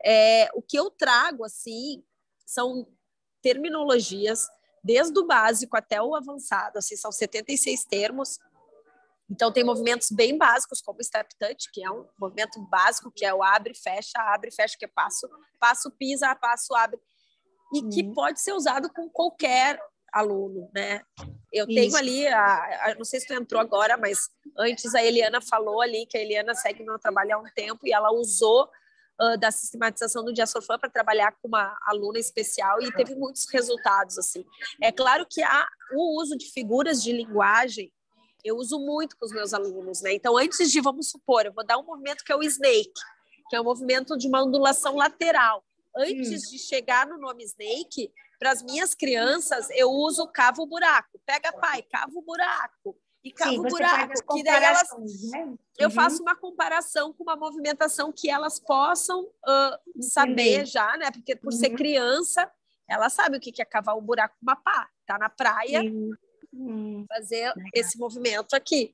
É, o que eu trago, assim, são terminologias, desde o básico até o avançado, assim, são setenta e seis termos, então tem movimentos bem básicos, como o step touch, que é um movimento básico, que é o abre, fecha, abre, fecha, que é passo, passo, pisa, passo, abre, e hum. que pode ser usado com qualquer aluno, né? Eu Isso. tenho ali, a, a, não sei se tu entrou agora, mas antes a Eliana falou ali, que a Eliana segue meu trabalho há um tempo, e ela usou uh, da sistematização do Jazz for Fun para trabalhar com uma aluna especial e teve muitos resultados, assim. É claro que há o uso de figuras de linguagem, eu uso muito com os meus alunos, né? Então, antes de, vamos supor, eu vou dar um movimento que é o snake, que é um movimento de uma ondulação lateral. Antes hum. de chegar no nome snake, para as minhas crianças, eu uso cavo buraco. Pega, pai, cavo buraco. E cavo Sim, buraco. Que daí elas, né? uhum. Eu faço uma comparação com uma movimentação que elas possam uh, saber já, né? Porque por uhum. ser criança, ela sabe o que é cavar um buraco com uma pá. Tá na praia, uhum. fazer uhum. esse movimento aqui.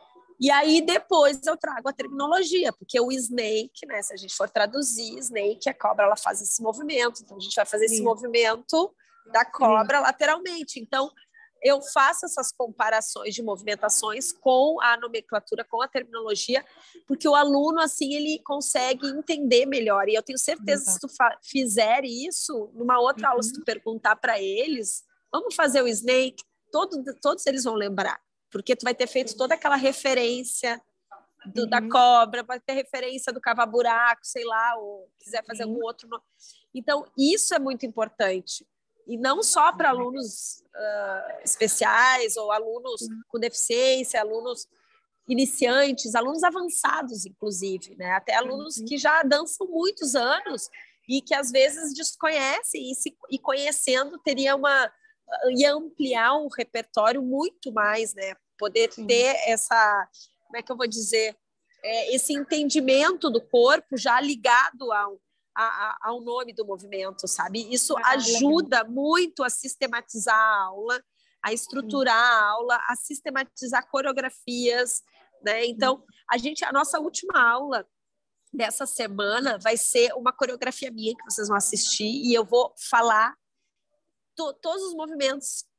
E aí, depois, eu trago a terminologia, porque o snake, né, se a gente for traduzir, snake, a cobra, ela faz esse movimento. Então, a gente vai fazer Sim. esse movimento da cobra Sim. lateralmente. Então, eu faço essas comparações de movimentações com a nomenclatura, com a terminologia, porque o aluno, assim, ele consegue entender melhor. E eu tenho certeza, Exato. se tu fizer isso, numa outra uhum. aula, se tu perguntar para eles, vamos fazer o snake, todo, todos eles vão lembrar. Porque tu vai ter feito toda aquela referência do, uhum. da cobra, vai ter referência do cavar-buraco, sei lá, ou quiser fazer uhum. algum outro. Então, isso é muito importante. E não só para alunos uh, especiais ou alunos uhum. com deficiência, alunos iniciantes, alunos avançados, inclusive, né? Até alunos uhum. que já dançam muitos anos e que, às vezes, desconhecem e, se, e conhecendo teria uma... ia ampliar um repertório muito mais, né? Poder Sim. ter essa, como é que eu vou dizer, é, esse entendimento do corpo já ligado ao, a, ao nome do movimento, sabe? Isso ah, ajuda legal. muito a sistematizar a aula, a estruturar Sim. a aula, a sistematizar coreografias, né? Então, a gente, a nossa última aula dessa semana vai ser uma coreografia minha que vocês vão assistir e eu vou falar to, todos os movimentos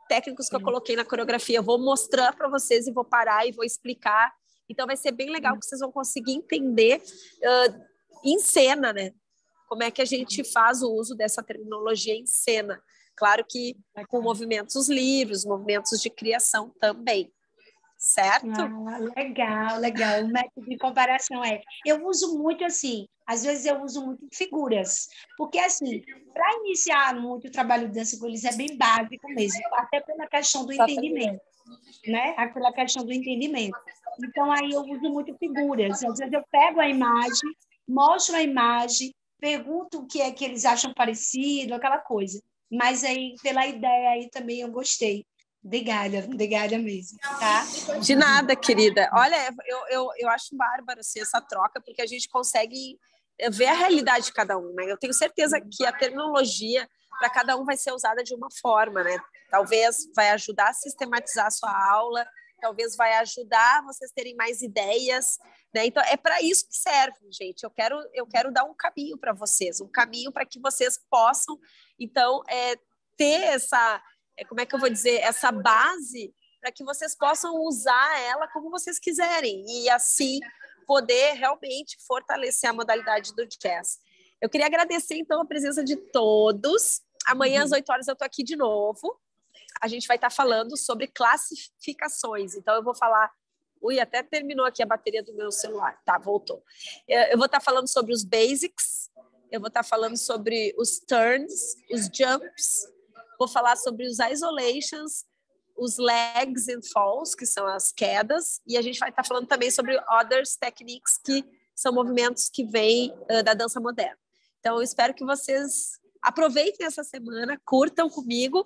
técnicos que eu coloquei na coreografia. Eu vou mostrar para vocês e vou parar e vou explicar. Então, vai ser bem legal que vocês vão conseguir entender uh, em cena, né? Como é que a gente faz o uso dessa terminologia em cena. Claro que com movimentos livres, movimentos de criação também. Certo? Ah, legal, legal. O método de comparação é. Eu uso muito assim, às vezes eu uso muito figuras, porque assim, para iniciar muito o trabalho de dança com eles é bem básico mesmo, até pela questão do entendimento, né? Aquela questão do entendimento. Então aí eu uso muito figuras. Às vezes eu pego a imagem, mostro a imagem, pergunto o que é que eles acham parecido, aquela coisa. Mas aí pela ideia aí também eu gostei. Obrigada, obrigada mesmo, tá? De nada, querida. Olha, eu, eu, eu acho bárbaro assim, essa troca, porque a gente consegue ver a realidade de cada um, né? Eu tenho certeza que a terminologia para cada um vai ser usada de uma forma, né? Talvez vai ajudar a sistematizar a sua aula, talvez vai ajudar vocês terem mais ideias, né? Então, é para isso que serve, gente. Eu quero, eu quero dar um caminho para vocês, um caminho para que vocês possam, então, é, ter essa... como é que eu vou dizer, essa base para que vocês possam usar ela como vocês quiserem e assim poder realmente fortalecer a modalidade do jazz. Eu queria agradecer então a presença de todos. Amanhã às oito horas eu estou aqui de novo. A gente vai estar falando sobre classificações. Então eu vou falar... Ui, até terminou aqui a bateria do meu celular. Tá, voltou. Eu vou estar falando sobre os basics, eu vou estar falando sobre os turns, os jumps, vou falar sobre os isolations, os legs and falls, que são as quedas, e a gente vai estar falando também sobre others techniques, que são movimentos que vêm uh, da dança moderna. Então, eu espero que vocês aproveitem essa semana, curtam comigo,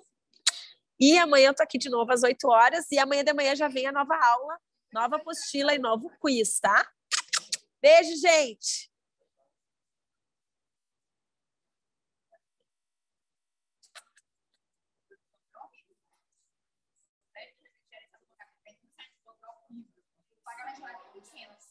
e amanhã eu estou aqui de novo às oito horas, e amanhã de manhã já vem a nova aula, nova apostila e novo quiz, tá? Beijo, gente! Pagamento de pequenos.